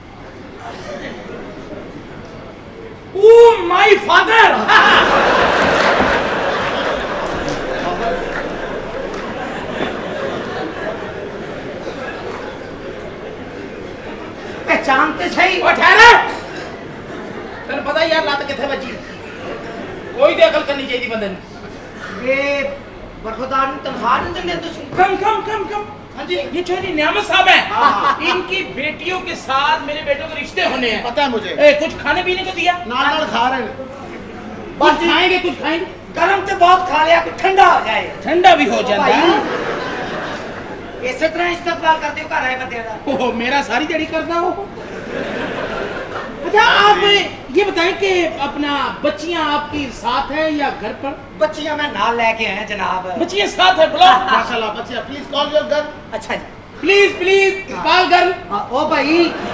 ਓ ਮਾਈ ਫਾਦਰ पहचानते सही ओ ठहरे तेन पता यार लत किथे बची कोई तो अकल करनी चाहिए बंदे ने ये बरखुदार ने तनख्वाह नहीं देंगे तुसी कम हाँ जी ये चौधरी न्यामत साहब हैं इनकी बेटियों के साथ मेरे बेटों के रिश्ते होने हैं पता है मुझे कुछ खाने पीने को दिया नाल खा रहे हैं कुछ खाएंगे गरम तो बहुत खा लिया कि ठंडा हो जाए ठंडा भी हो जाता है इसी तरह इस्तेमाल करते हो घर आए बंदे का ओह मेरा सारी जड़ी करता हो अच्छा आप ये बताएं कि अपना बच्चियां आपकी साथ है या घर पर बच्चियां मैं नाल लेके आए जनाब बच्चियां साथ है बुलाओ माशाल्लाह बच्चियां प्लीज कॉल योर गर्ल अच्छा जी प्लीज कॉल गर्ल ओ भाई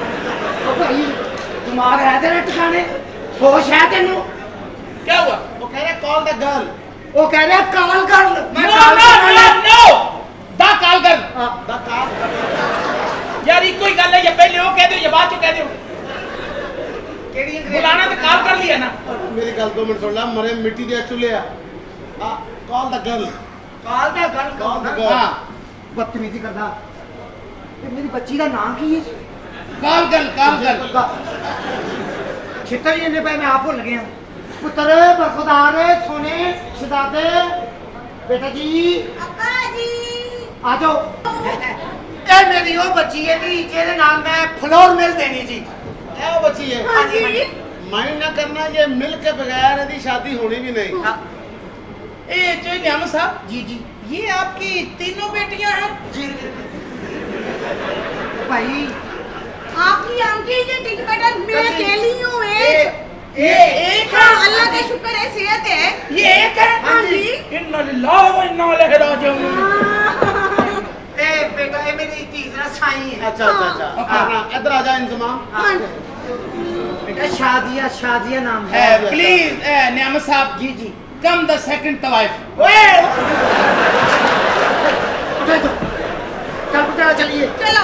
दिमाग है तेरे ठिकाने होश है तेनू क्या हुआ वो कह रहे कॉल द गर्ल वो कह रहा कॉल कर मैं नो दा कॉल गर्ल द कॉल यार ये कोई गल है ये पहले वो कह दो या बाद में कह दो बुलाना तो कॉल कर लिया ना मेरी गल 2 मिनट सुन ला मरे मिट्टी दे चूल्हे आ कॉल द गर्ल हां बदतमीजी करदा ते मेरी बच्ची का नाम की है कॉल गर्ल छितर जी ने पे मैं आप भूल गया पुत्र बरखुदार सोने शहजादे बेटा जी अब्बा जी आ जाओ ए मेरी वो बच्ची है जी जेदे नाम मैं फ्लोर मिल देनी जी ए वो बच्ची है हाँ जी माइंड ना करना ये मिल के बगैर यदि शादी होनी भी नहीं ए जो न्यामत साहब जी जी ये आपकी तीनों बेटियां हैं जी भाई आपकी आंखें ये टिक बेटा मैं अकेली हूँ ये एक है अल्लाह का शुक्र है सेहत है ये एक है हाँ जी इन्ना लिल्लाह व इन्ना इलैहि राजिऊन ए बेटा ये मेरी तीसरा साईं है अच्छा अपना इधर आ जा इंतजाम बेटा शादिया नाम है प्लीज न्यामत साहब जी जी कम द सेकंड तवाइफ चल चलिए चलो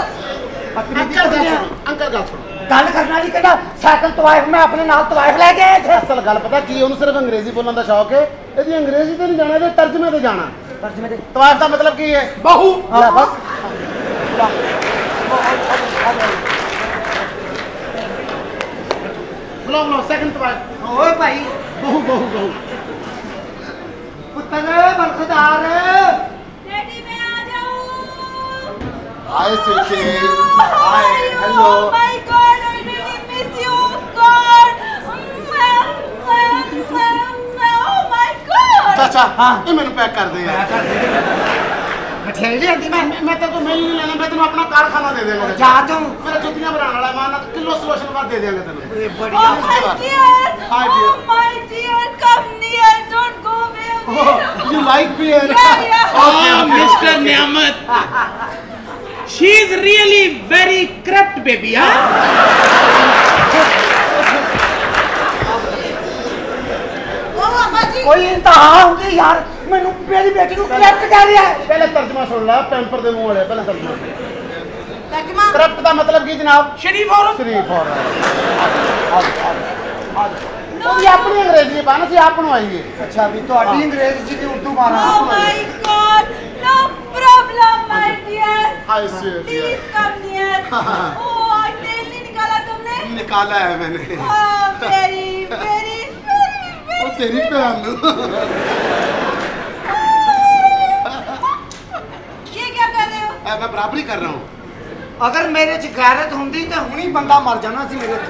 अंकल का छोड़ो गल करना जी कहना साइकिल तवाइफ मैं अपने नाल तवाइफ लेके आए थे असल गल पता की ਉਹਨੂੰ ਸਿਰਫ ਅੰਗਰੇਜ਼ੀ ਬੋਲਣ ਦਾ ਸ਼ੌਕ ਹੈ ਇਹਦੀ ਅੰਗਰੇਜ਼ੀ ਤੇ ਨਹੀਂ ਜਾਣਾ ਇਹਦੇ ਤਰਜਮੇ ਤੇ ਜਾਣਾ तर्जमे दे ਤਵਾਇਫ ਦਾ ਮਤਲਬ ਕੀ ਹੈ बहू बस बुलाओ सेकंड तवाइफ ओए भाई बहू पुत्र बरखुदार डैडी मैं आ जाऊँ आए सीखे hi hello Oh my God, I really miss you, God. Oh my God. चाचा ये मैंने पैक कर दे यार मठियाई ले आंदी मैं मैं तो मिल नहीं लेना मैं तेरे अपना कारखाना दे देगा जा तू मेरा जुतियां बनाने वाला माना किलो सोशन बाद दे देंगे तेरे Oh my dear. Hi, dear. Oh my dear, come near. Don't go away. you like beer Yeah. Oh, Mr. Niamat. She is really very corrupt, baby, huh? Oh, Abba ji. कोई इंतहा होंगी यार मैनू मेरी बेटी को करप्ट कह रहा है पहले तर्जमा सुन ला पैंपर दे मुंह वाले पहले तर्जमा तर्जमा करप्ट का मतलब की जनाब शरीफ औरत शरीफ औरत ये अपनी अंग्रेजी बाना सी आप बनवाइए अच्छा भी तो अड्डी अंग्रेजी की उर्दू मारा Oh my God. No problem, my dear. Hi C Please come near. Oh, तेल नहीं निकाला तुमने? निकाला है मैंने Oh, very. वो तेरी बहन ये क्या कर रहे हो? मैं बराबरी कर रहा हूँ अगर मेरे च गैरत होंदी तो हुणी बंदा मर जाना सी मेरे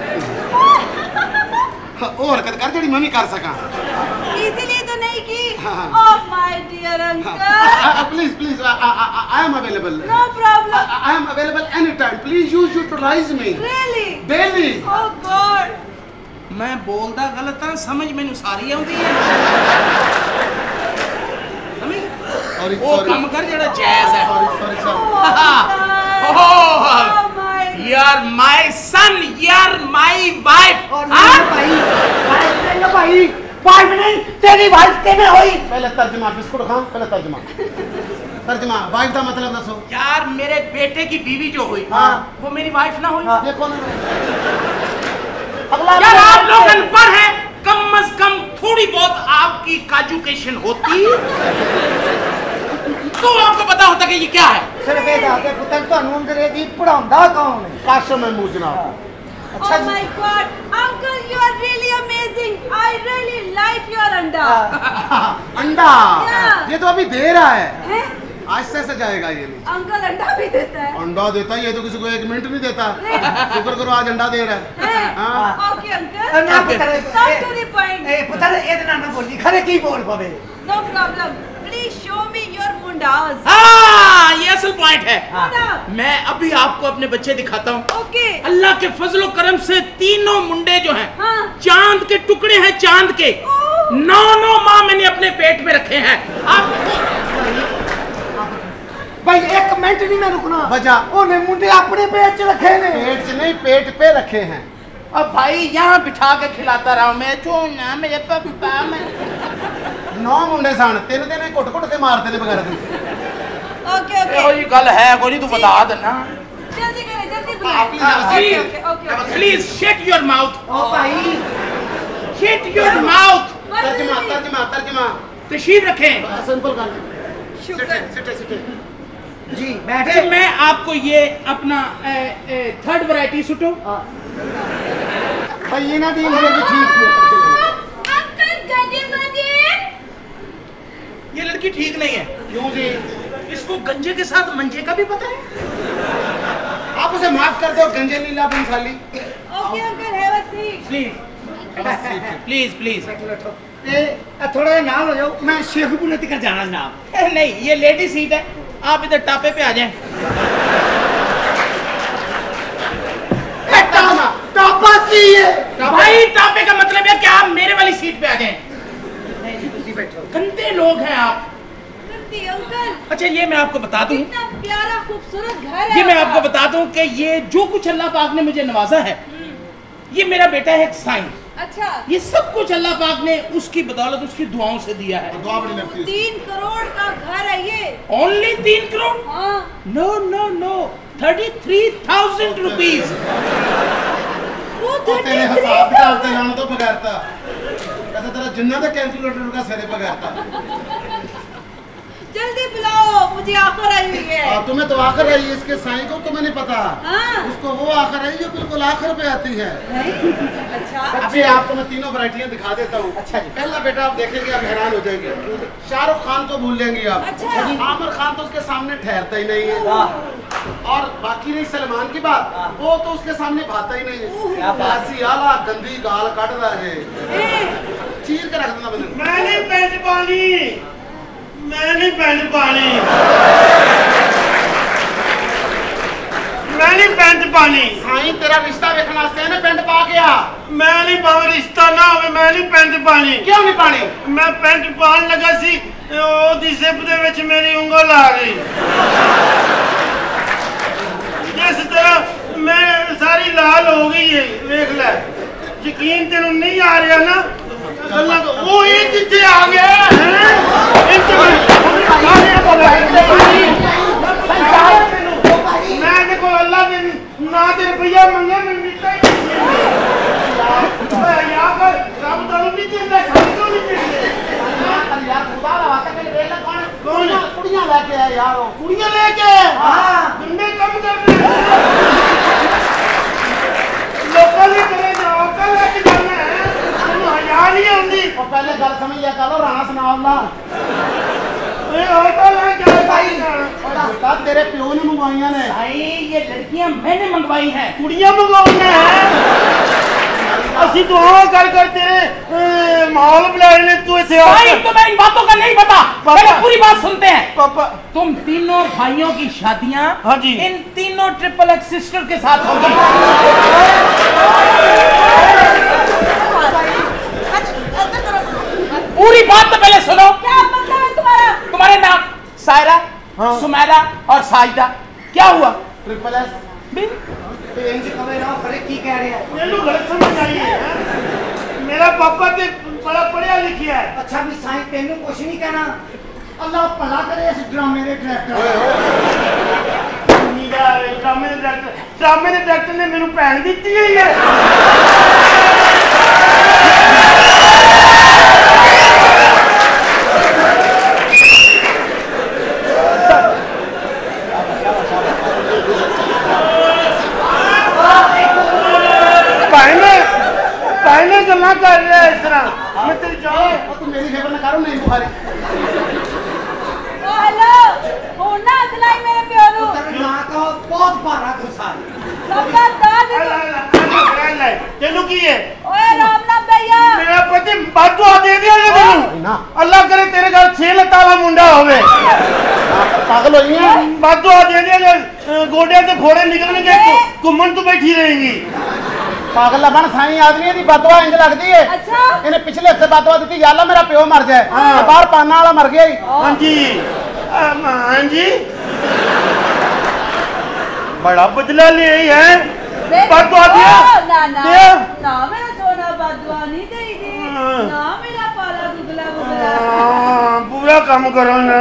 वो हरकत कर जेडी मैं भी कर सका इसीलिए तो नहीं की। Oh my dear uncle please please I am available no problem I am available any time please you utilize me really daily oh God मैं बोलदा गलत हां समझ मैनू सारी आउंदी है सॉरी वो काम कर जेड़ा जायज है सॉरी सर ओह यार माय सन यार माय वाइफ भाई भाई वाइफ नहीं तेरी वाइफ केने होई पहले तर्जुमा बिस्कुट खा पहले तर्जुमा वाइफ का मतलब दसो यार मेरे बेटे की बीवी जो हुई वो मेरी वाइफ ना हुई देखो ना अगला यार आप लोग अनपढ़ हैं कम से कम थोड़ी बहुत आपकी एजुकेशन होती तो आपको पता होता कि ये क्या है सिर्फ ये दस दे पुत्र ਤੁਹਾਨੂੰ अंग्रेजी पढ़ाਉਂਦਾ कौन है काशम महमूद जनाब Oh my God, Uncle, you are really amazing. I really like your अंडा. अंडा ये तो अभी दे रहा है हैं? आहिस्ते से जाएगा ये अंकल अंडा भी देता है. अंडा देता है ये तो किसी को 1 मिनट नहीं देता शुक्र करो आज अंडा दे रहा है Okay, uncle. ना पुत्र Come to the point. ए पुत्र ਇਹਦੇ ਨਾਲ ਨਾ ਬੋਲੀ ਖਰੇ ਕੀ ਬੋਲ ਪਵੇ No problem. Please show me your mundas. हाँ ये असल पॉइंट है मुंडा. मैं अभी आपको अपने बच्चे दिखाता हूँ Okay. अल्लाह के फजलो करम से तीनों मुंडे जो हैं हाँ. चांद के टुकड़े हैं चांद के 9 माह मैंने अपने पेट में रखे हैं आपको भाई 1 मिनट नहीं मैं रुकना वजह ओने मुंडे अपने पेट च रखे ने पेट च नहीं पेट पे रखे हैं अब भाई यहाँ बिठा के खिलाता रहा हूँ मैं छोड़ना मेरे पापा मैं 9 मुंडे सन 3 दिन घुट घुट के मारते ने बगैर Okay, okay. ये गल है कोई तू बता देना जल्दी करें जल्दी बुलाएं. प्लीज शट योर माउथ ओ भाई शट योर माउथ तर्जुमा तशरीफ रखें सिंपल कर सिटे जी बैठे अच्छा मैं आपको ये अपना 3rd वैरायटी सुटो भाई ये ना दी अंग्रेजी ठीक अंकल गंजे गंजे. ये लड़की ठीक नहीं है क्यों जी इसको गंजे के साथ मंजे का भी पता है आप उसे माफ कर दो गंजे Leela Bhansali Okay, uncle, have a seat. Please please ए थोड़ा नाम हो जाओ मैं शेखपुर तक जाना जनाब नहीं ये लेडी सीट है आप इधर टापे पे आ जाएं टापा की है भाई टापे का मतलब है कि आप मेरे वाली सीट पे आ जाएं नहीं तुसी बैठो गंदे लोग हैं आप करती अंकल. अच्छा ये मैं आपको बता दूं इतना प्यारा खूबसूरत घर है. ये मैं आपको बता दूं कि ये जो कुछ अल्लाह पाक ने मुझे नवाजा है ये मेरा बेटा है एक साईं अच्छा. ये सब कुछ अल्लाह पाक ने उसकी बदौलत उसकी दुआओं से दिया है दुआ बड़ी लगती है 3 करोड़ का घर है ये. ओनली 3 करोड़ हाँ. नो नो नो 33,000 रुपीज वो तेरे हिसाब डालते जाना तो बगैरता ऐसा तेरा जिन्ना तो कैलकुलेटर का सिरे बगैरता जल्दी बुलाओ मुझे आखिर आई हुई है. तुम्हें तो आखिर आई है इसके साईं को तुम्हें नहीं पता हाँ. उसको वो आखिर आई जो बिल्कुल आखिर पे आती है अच्छा. अभी आपको मैं तीनों वैरायटियां दिखा देता हूँ अच्छा जी पहला बेटा आप देखेंगे आप हैरान हो जाएंगे शाहरुख खान को भूल जाएंगे आप अच्छा. आमिर खान तो उसके सामने ठहरता ही नहीं है और बाकी नहीं सलमान की बात वो तो उसके सामने भाता ही नहीं है बासी आला गंदी गाल काट रहा है चीर के रख देना बदल मैंने पेंट पानी मैंने पेंट पानी मैंने पेंट पानी साईं तेरा रिश्ता देखना ने पेंट पा गया मैं नहीं पावे रिश्ता ना होवे मैं नहीं पेंट पानी क्यों नहीं पानी मैं पेंट पान लगा सी ओदी जिप दे विच मेरी उंगल आ गई जिस तरह मैं सारी लाल हो गई है देख ले यकीन तेनू नहीं आ रहा ना अल्लाह को वो ये किथे आ गया मैं देखो अल्लाह के ना ते रुपया मंगे मैं मिलता ही नहीं यार कर रब तो नहीं देता समझो नहीं यार खुदा ला वास्ते मेरे वेला कौन कुड़ियां लेके आए यार कुड़ियां लेके हां गंदे कम कर लोकां ने करे जाओ कर लेके जाना है हज़ार नहीं आंदी और पहले गल समझ लिया करो राणा सुनाओ ना ए होटल है क्या भाई बेटा तेरे प्यो ने मंगवाइयां ने भाई ये लड़कियां मैंने मंगवाई हैं कुड़ियां मंगवाई हैं ਅਸੀਂ ਦੁਆ कर तेरे माहौल बुलाए ने तू इसे भाई तुम्हें इन बातों का नहीं पता पहले पूरी बात सुनते हैं पापा तुम तीनों भाइयों की शादियां हाँ जी इन तीनों ट्रिपल एक्स सिस्टर के साथ होगी पूरी बात तो पहले सुनो क्या मतलब है तुम्हारे नाम सायरा सुमैरा और साजिदा क्या हुआ ट्रिपल एस मेनू गलत समझ आई है मेरा पापा ते बड़ा पढ़िया लिखिया है अच्छा भी साईं तेनू कुछ नहीं कहना अल्लाह भला करे इस ड्रामे दे डायरेक्टर ड्रामे दे डायरेक्टर ने मेनू भैन दित्ती हुई है पहले गल्ला कर रहा है इस तरह मैं तेरी जाओ तू मेरी फेवर ना करो नहीं बुखारी ओ हेलो फोन ना चलाई मेरे प्यो नु ना कहो बहुत भारा गुस्सा तेनू की है ओए राम नाम भैया मेरा पति बददुआ दे दिया ने तेनू अल्लाह करे तेरे घर 6 लत्ता वाला मुंडा होवे पागल हो गई है बददुआ दे दिया गोडे से फोड़े निकलणगे घुमन तू बैठी रहेगी पागल बन साई आदमी दी बददुआ इंज लगदी है अच्छा इन्हें पिछले हफ्ते बददुआ दी या अल्लाह मेरा प्यो मर जाए बाहर पाना वाला मर गया ही हां जी बड़ा बदला ले आई है बददुआ दिया ना मेरा सोना बददुआ नहीं देगी ना मेरा पाला दुगला बुगला पूरा काम करो ना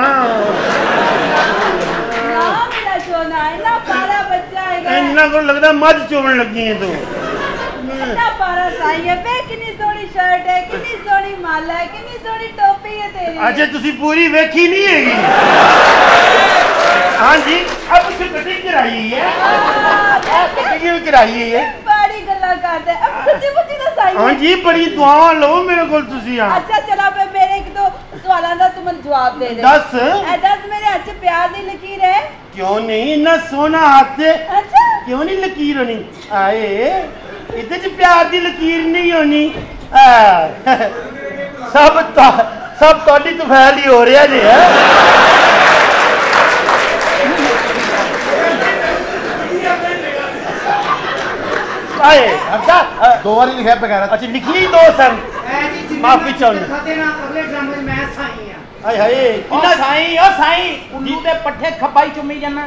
मेरा सोना इतना पाला बच्चा है इन्ना को लगदा मज चोवन लगी है तू इतना पारा साई है बे कितनी सोनी शर्ट है कितनी सोनी माला है कितनी सोनी टोपी है तेरी अच्छा तुसी पूरी वेखी नहीं हैगी हां जी अब से कटिंग कराई है कटिंग कराई है बड़ी गल्ला करदे अब सच्ची मुच्ची दा साई हां जी बड़ी दुआ लो मेरे कोल तुसी हां अच्छा चला पे मेरे एक दो सवालों दा तुम जवाब दे दे दस मेरे हाथ च प्यार दी लकीर है क्यों नहीं इतना सोना हाथ से अच्छा क्यों नहीं लकीर होनी आए इधर च प्यार दी लकीर नहीं होनी सब तोड़ी तो फैल ही हो रहा जी है आए दो बार लिखा बगैर अच्छा लिखी दो सन माफी चाहूंगा अगले ड्रामे में मैं साई हां हाय हाय कितना साईं ओ साईं उल्लू दे पट्ठे खपाई चुमी जाना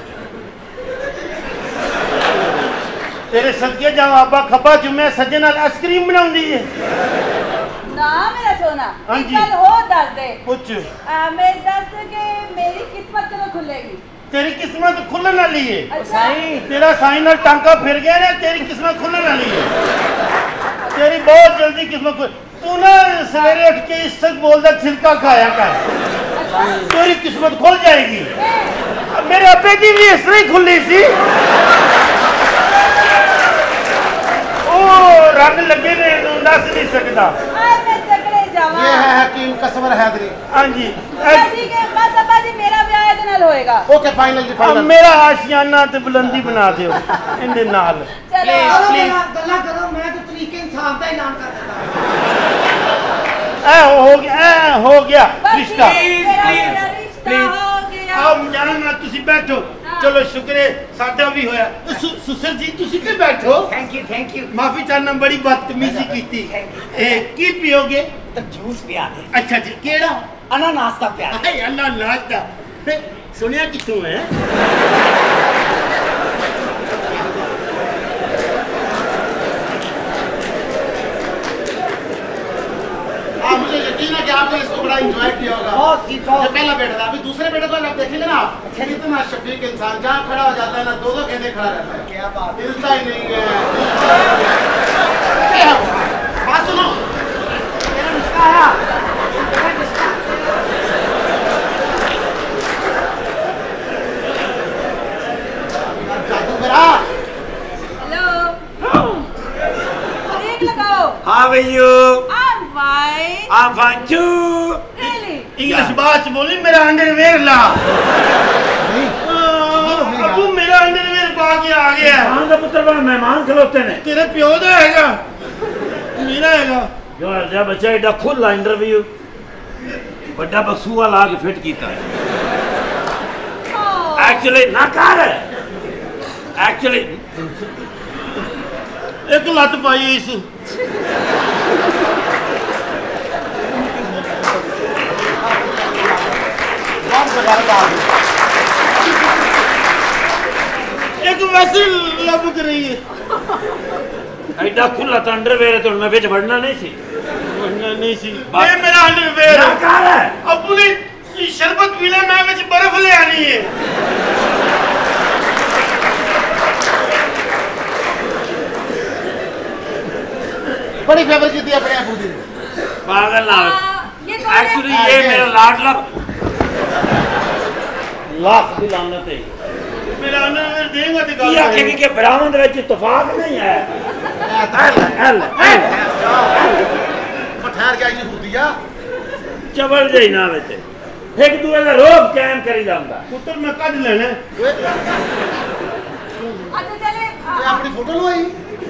तेरे सदके जाओ आबा खपा चुमे सज्जे नाल आइसक्रीम बनाउंदी है ना मेरा सोना हाँ जी। चल हो दस दे कुछ मैं दस के मेरी किस्मत कਦੋਂ खुलेगी तेरी किस्मत खुलने वाली है अच्छा तेरा साईं नाल टांका फिर गया ना तेरी किस्मत खुलने वाली है तेरी बहुत जल्दी किस्मत खुल तू ना सवेरे उठ के इज्जत बोलदा छिलका खाया कर तेरी किस्मत खुल जाएगी मेरे अब्बे की भी इस तरह ही खुली सी ओ रंग लगे ने दस नहीं सकता मैं चकरे जावा ये है हकीम कसवर हैदरी हां जी ठीक है बस अब्बा जी मेरा ब्याह ਇਹਦੇ ਨਾਲ होएगा ओके फाइनल जी अब फाइनल मेरा आशियाना ते बुलंदी बना दियो इनदे नाल चलो गल्ला करो मैं तो तरीके इंसाफ का ऐलान कर देता हो गया रिश्ता मेरा रिश्ता हो गया आओ जाना तुसी बैठो चलो शुक्र है साडा भी होया सुसर जी तुसी भी बैठो थैंक यू माफी चाहना बड़ी बदतमीजी कीती की पियोगे तो जूस पिया दे अच्छा जी केड़ा अनानास का पिया हाय अनानास का सुनिया किथों है मुझे यकीन है कि आपने इसको बड़ा एंजॉय किया होगा बहुत जी ये पहला बेटा था अभी दूसरे बेटे को आप देखेंगे ना आप कितना शफीक इंसान जहाँ खड़ा हो जाता है ना दो घंटे खड़ा रहता है क्या बात हिलता ही नहीं है बात सुनो मेरा रिश्ता आया जादूगरा हेलो ब्रेक लगाओ how are you I'm fine I'm fine too really English बात बोली मेरा अंडरवेयर ला नहीं अबू मेरा अंडरवेयर पा के आ गया खान का पुत्र बड़ा मेहमान खलोते ने तेरे प्यो दा हैगा मेरा हैगा जो जब बच्चा एडा खुला इंटरव्यू बड़ा बक्सूआ ला के फिट कीता है एक्चुअली ना कर एक्चुअली एक लत पाई इस एक वैसे लबक रही है एडा खुला तो अंडरवेयर तो मैं बिच बढ़ना नहीं सी नहीं सी ये मेरा अंडरवेयर ना कर अबू ने शरबत पीना मैं विच बर्फ ले आनी है बड़ी फेवर की थी अपने अबू दी पागल ना एक्चुअली ये मेरा लाडला लाख दी लानत है मेरा अंडरवेयर देगा ते ये आखेगी कि बरामद विच इत्तेफाक नहीं है ठहर गया ये हुदिया चबल जाई ना विच एक दूसरे का रोब कायम करी जांदा पुत्र मैं कद लेना अच्छा चले ये अपनी फोटो लवाई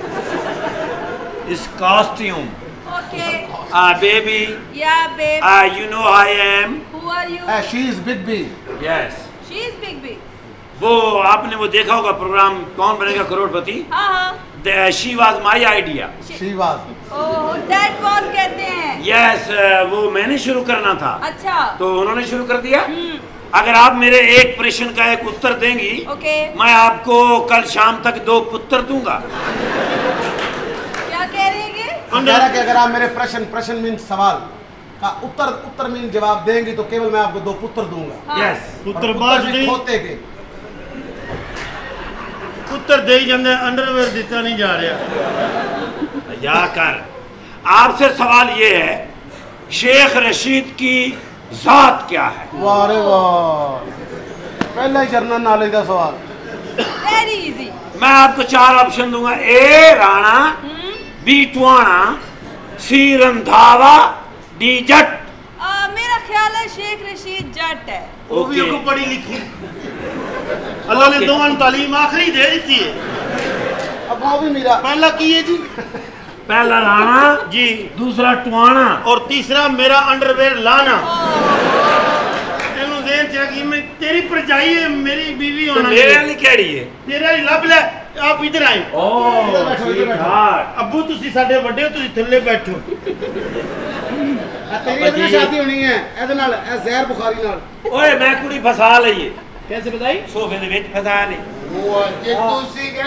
इस costume okay baby yeah babe you know I am who are you she is big B yes she is big B वो आपने वो देखा होगा प्रोग्राम कौन बनेगा करोड़पति हाँ हाँ she was my idea she was oh that was कहते हैं yes वो मैंने शुरू करना था अच्छा तो उन्होंने शुरू कर दिया अगर आप मेरे एक प्रश्न का एक उत्तर देंगी ओके मैं आपको कल शाम तक 2 पुत्र दूंगा क्या कह रहे हैं कह रहा कि अगर आप मेरे प्रश्न मीन सवाल का उत्तर मीन जवाब देंगी तो केवल मैं आपको 2 पुत्र दूंगा यस पुत्र बाद नहीं खोते के पुत्र दे ही जाते अंडरवेयर दिता नहीं जा रहा या कर आपसे सवाल ये है शेख रशीद की जात क्या है वाह रे वाह पहला ही जनरल नॉलेज का सवाल वेरी इजी मैं आपको 4 ऑप्शन दूंगा A Rana B Tiwana C Randhawa D Jat मेरा ख्याल है शेख रशीद जट है वो भी को पढ़ी लिखी अल्लाह ने दोनों तालीम आखिरी दे दी है अब वो भी मेरा पहला की है जी पहला राणा जी दूसरा टवाना और तीसरा मेरा अंडरवेयर लाना मैं तेरी परजाई है मेरी बीवी होना मेरे लिए केड़ी है तेरा ही लब ले आप इधर आए अब्बू तुसी साडे बड़े हो तुसी थल्ले बैठो तेरी अपनी शादी होनी है एदे नाल ए जहर बुखारी नाल ओए मैं कुड़ी फसा लईए कैसे बताई सोफे दे विच फसा ले वो जे तुसी के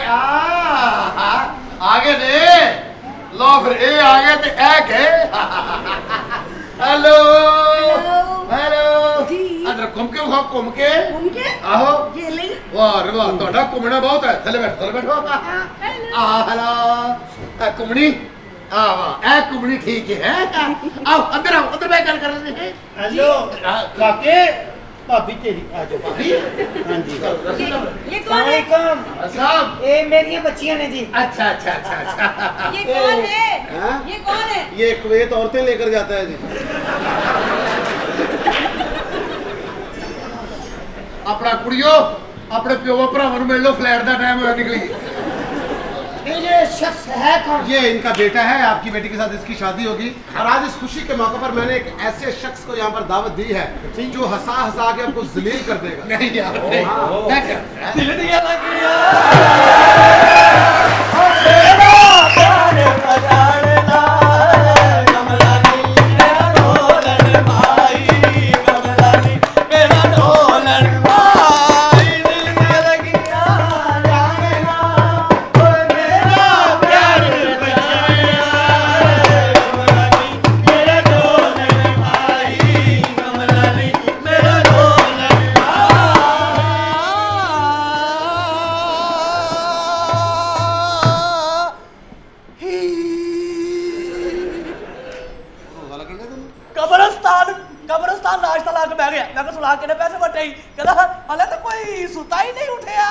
आगे दे लो फिर ए आगे ते ए के हेलो हेलो अंदर घूम के आहो ये ले वाह रे वाह तोड़ा घूमना बहुत है थले बैठो आ हेलो घूमनी आ वाह ए घूमनी ठीक है आओ अंदर बैठ गल कर रहे हैं हेलो काके भाभी तेरी आ जाओ भाभी हां जी ये कौन है साहब ये मेरी बच्चियां ने जी अच्छा ये कौन है ये कौन है ये कुवैत औरतें लेकर जाता है जी अपना कुड़ियो अपने प्यो भरावां मिल लो फ्लैट का टाइम होया निकली ये शख्स है कौन ये इनका बेटा है आपकी बेटी के साथ इसकी शादी होगी और आज इस खुशी के मौके पर मैंने एक ऐसे शख्स को यहाँ पर दावत दी है जो हंसा के आपको जलील कर देगा नहीं यार कब्रिस्तान नाश्ता ला के बैठ गया मैं सुला के पैसे बटे ही कहता हले तो कोई सुता ही नहीं उठया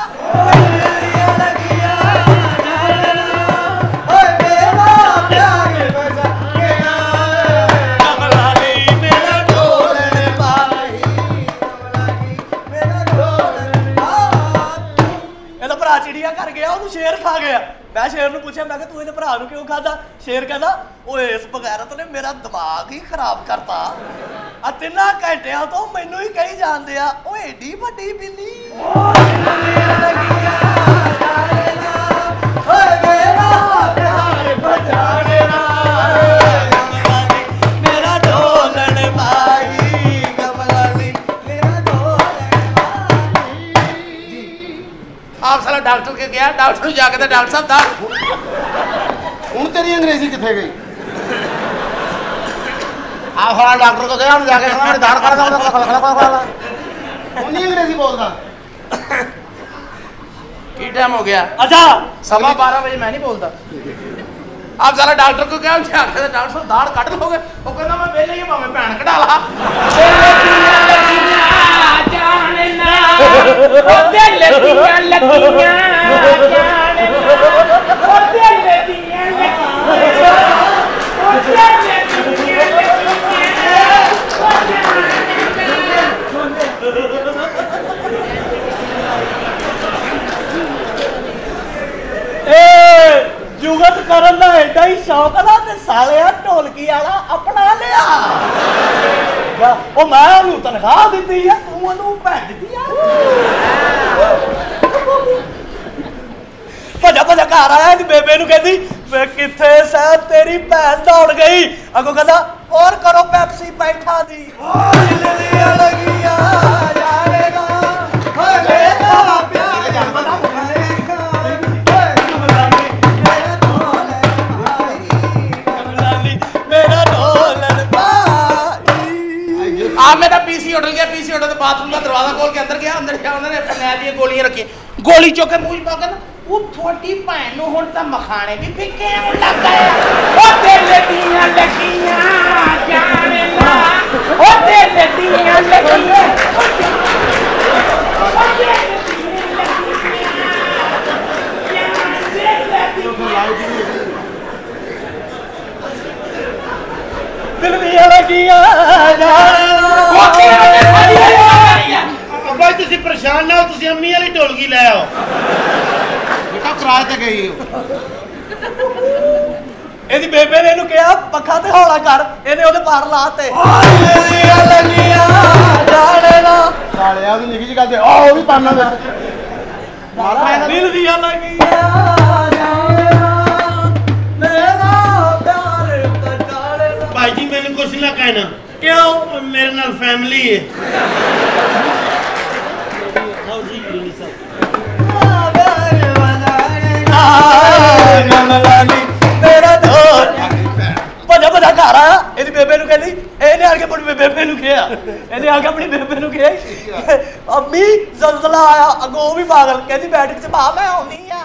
खा गया मैं शेर नूं पूछया मैं तू इहदे भरा नूं क्यों खादा शेर कहदा ओए इस बगैरत ने मेरा दिमाग ही खराब करता आ 3 घंटियां तो मैनू ही कही जांदे आ ओए एडी वड्डी बिल्ली ओए मेरा प्यार बजाने ना मेरा ढोलन भाई गमलानी मेरा ढोलन भाई आप साला डॉक्टर के गया डॉक्टर जाके तो डॉक्टर साहब था हूँ तेरी अंग्रेजी कितने गई आप साला डॉक्टर को गया जाके धार खड़ा नहीं अंग्रेजी बोलता की टाइम हो गया अच्छा 12:15 बजे मैं नहीं बोलता आप साला डॉक्टर को क्या जाके तो डॉक्टर साहब दाढ़ कट लोगे वो कहना मैं पहले ही भावे भैन कटा ला जुगत करन दा एडा ही शौक ना ते सालिया ढोलकी वाला अपना लिया ओ मैं ओनू तनख्वाह दित्ती है तू ओनू भैन दित्ती है भजा भजा घर आया बेबे नू कहती किथे साहब तेरी भैन दौड़ गई अगो कहता और करो पेप्सी बैठा दी आप मेरा पीसी होटल गया पीसी होटल बाथरूम का दरवाजा खोल के अंदर गया उन्होंने फरनैल दी गोलियां रखी गोली चुक के मुंह पा के वो थोड़ी भैन नूं हुण तां मखाने भी फिक्के होण लग गए ओ तेरे दियां लगियां जाने ला ओ तेरे दियां लगियां दिल दियां लगियां भाई तुसी परेशान ना हो तुसी अम्मी वाली ढोलकी ले आओ बेटा किराए ते गई ਇਹਦੀ ਬੇਬੇ ਨੇ ਇਹਨੂੰ ਕਿਹਾ ਪੱਖਾ ਤੇ ਹੌਲਾ ਕਰ ਇਹਨੇ ਉਹਦੇ ਪਾਰ ਲਾਤੇ ਸਾਲਿਆ ਉਹਦੀ ਨਿੱਕੀ ਜਿਹੀ ਗੱਲ ਤੇ ਉਹ ਵੀ ਪਾਣਾ ਵਿੱਚ ਦਿਲ ਦੀਆਂ ਲੱਗੀਆਂ ਮੇਰਾ ਪਿਆਰ ਬਚਾਲੇ भाई जी मैंने कुछ ना कहना क्यों मेरे नाल फैमिली है ਭਜਾ ਭਜਾ ਘਰ ਆਇਆ ਇਹਦੀ ਬੇਬੇ ਨੂੰ ਕਹਿੰਦੀ ਇਹਨੇ ਆ ਕੇ ਆਪਣੀ ਬੇਬੇ ਨੂੰ ਕਿਹਾ ਇਹਨੇ ਆ ਕੇ ਆਪਣੀ ਬੇਬੇ ਨੂੰ ਕਿਹਾ ਅੰਮੀ ਜ਼ਲਜ਼ਲਾ ਆਇਆ ਅੱਗੋਂ ਉਹ ਵੀ ਪਾਗਲ ਕਹਿੰਦੀ ਬੈਠਕ ਚ ਭਾ ਮੈਂ ਆਉਣੀ ਆ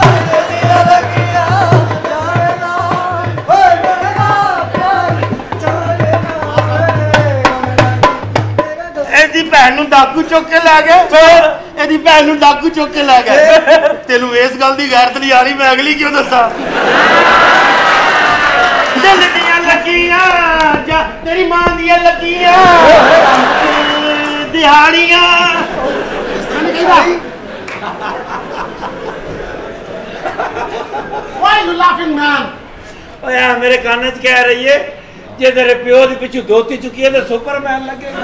ਇਹਦੀ ਭੈਣ ਨੂੰ ਡਾਕੂ ਚੁੱਕ ਕੇ ਲੈ ਗਏ ਫਿਰ ਇਹਦੀ ਭੈਣ ਨੂੰ ਡਾਕੂ ਚੁੱਕ ਕੇ ਲੈ ਗਏ ਤੈਨੂੰ ਇਸ ਗੱਲ ਦੀ ਗੈਰਤ ਨਹੀਂ ਆਣੀ ਮੈਂ ਅਗਲੀ ਕਿਉਂ ਦੱਸਾਂ ਦਿਲ ਦੀਆਂ ਲੱਗੀਆਂ ਜਾਂ ਤੇਰੀ ਮਾਂ ਦੀਆਂ ਲੱਗੀਆਂ ਦਿਹਾੜੀਆਂ Why you laughing, man? ओए आ मेरे कान च कह रही है जे तेरे प्यो दी पिछू धोती चुकी है तो सुपरमैन लगेगा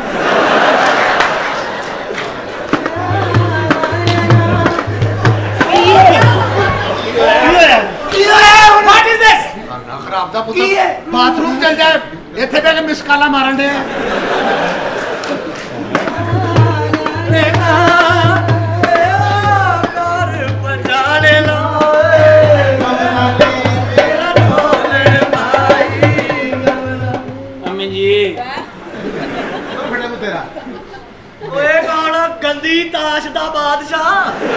What is this? खराब दा पुत्र बाथरूम चल जाए इत्थे बे के मिस काला मारन दे गंदी ताश दा बादशाह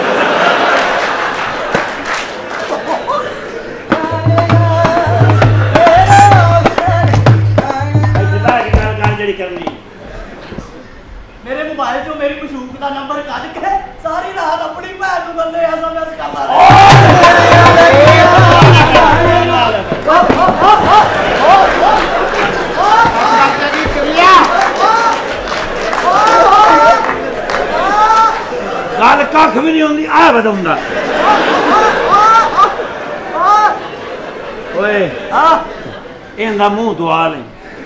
मेरे मोबाइल चो मेरी मशूक का नंबर कट के सारी रात अपनी भैन नूं बंदे SMS करदा गल कख भी नहीं होंदी आ बदौंदा ਇਹਦਾ ਮੂੰਹ ਦਵਾ ਲੈ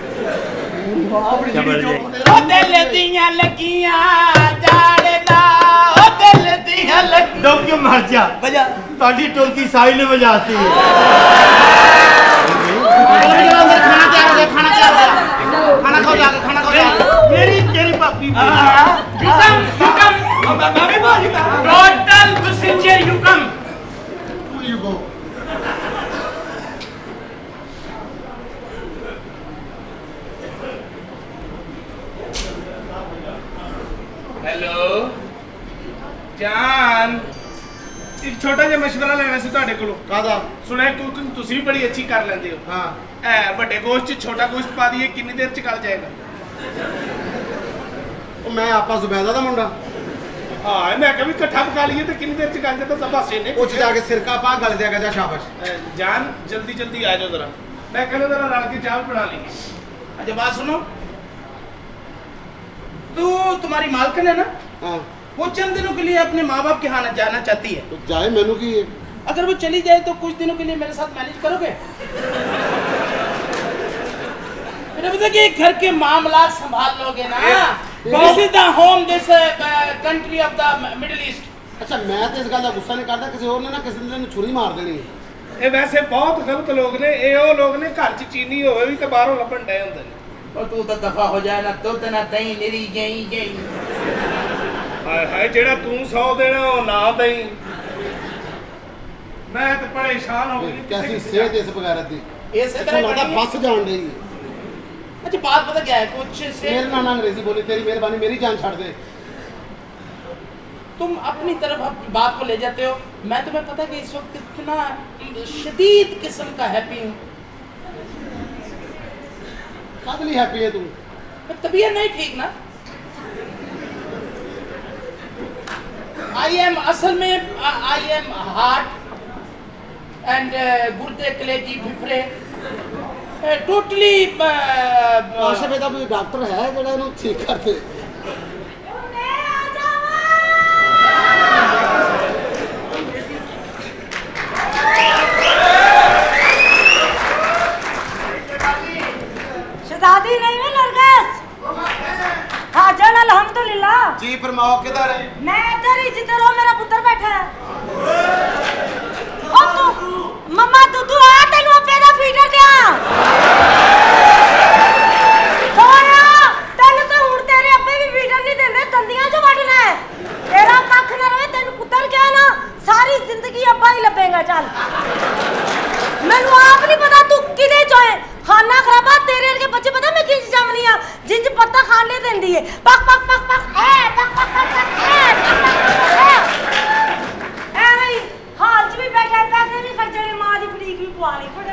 दिल दियां लगियां जाड़दा दिल दियां लगियां डब क्यों मर जा बजा ताड़ी टोलकी साई ने बजाती है खाना तैयार हो गया खाना तैयार हो गया खाना खाओ जाके खाना खाओ जाके मेरी तेरी पापी You come total passenger you come you go hello जान एक छोटा जिहा मशवरा लेना सी तुहाडे कोलों कादा सुनिया कुकिंग तुसीं भी बड़ी अच्छी कर लैंदे हो हां ए बड़े गोश्त च छोटा गोश्त पा दिए कितनी देर च गल जाएगा ਉਹ ਮੈਂ ਆਪਾ ਜ਼ੁਬੈਦਾ ਦਾ ਮੁੰਡਾ हाँ मैं कभी इकट्ठा पका लिए तो कितनी देर च गल जाता सब हासे ने ਉੱਚ ਜਾ ਕੇ ਸਿਰਕਾ ਪਾ ਗਲ ਦਿਆਗਾ ਜਾ ਸ਼ਾਬਾਸ਼ जान जल्दी जल्दी आ जाओ जरा मैं कहना जरा रल के चाय बना लेंगे अच्छा बात सुनो तू तुम्हारी मालकिन है ना हाँ वो चंद दिनों के लिए अपने माँ बाप के यहाँ जाना चाहती है तो जाए मैनू की है अगर वो चली जाए तो कुछ दिनों के लिए मेरे साथ मैनेज करोगे मेरा पता कि घर के मामला संभाल लोगे ना this is the home this country of the Middle East अच्छा मैं तो इस गल का गुस्सा नहीं करता किसी और ने ना किसी ने छुरी मार देनी है ये वैसे बहुत गलत लोग ने ये वो लोग ने घर च चीनी होवे भी तो बाहरों लभण डे हुंदे ने और तू तो दफा हो जाए ना तो ना तई निरी गई गई हाय हाय जेड़ा तू 100 देना वो ना दई मैं तो परेशान हो गई कैसी सेहत इस बगैरत दी ऐसे तरह लगता बस जान रही है अच्छा बात पता क्या है कुछ से मेरे नाना अंग्रेजी बोली तेरी मेहरबानी मेरी जान छाड़ दे तुम अपनी तरफ बात को ले जाते हो मैं तुम्हें पता कि इस वक्त इतना शदीद किस्म का हैप्पी हूँ कादली हैप्पी है तू तबीयत नहीं ठीक ना आई एम असल में आई एम हार्ट एंड गुर्दे कलेजी फिफड़े टोटली आशा बेटा कोई डॉक्टर है जेड़ा इनु ठीक करते शहजादी नहीं है नरगिस हाजर अल्हम्दुलिल्लाह जी फरमाओ किधर है मैं इधर ही जिधर हो मेरा पुत्र बैठा है ओ तू मम्मा तू आ तेनु अपे दा फीडर दिया सोया तेनु तो हुण तेरे अब्बे भी फीडर नहीं देंदे दंदियां जो वडना है तेरा कख ना रहे तेनु पुत्र क्या ना सारी जिंदगी अब्बा ही लबेगा चल मैनू आप नहीं पता तू किदे जो है खाना खराबा तेरे के बच्चे पता मैं किंज जमनी आ जिंज पत्ता खाने देंदी है पक पक पक पक ए पक पक पक ए नहीं हाल च भी बैठा पैसे भी खर्चे ने मां दी फड़ीक भी पवा ली फड़े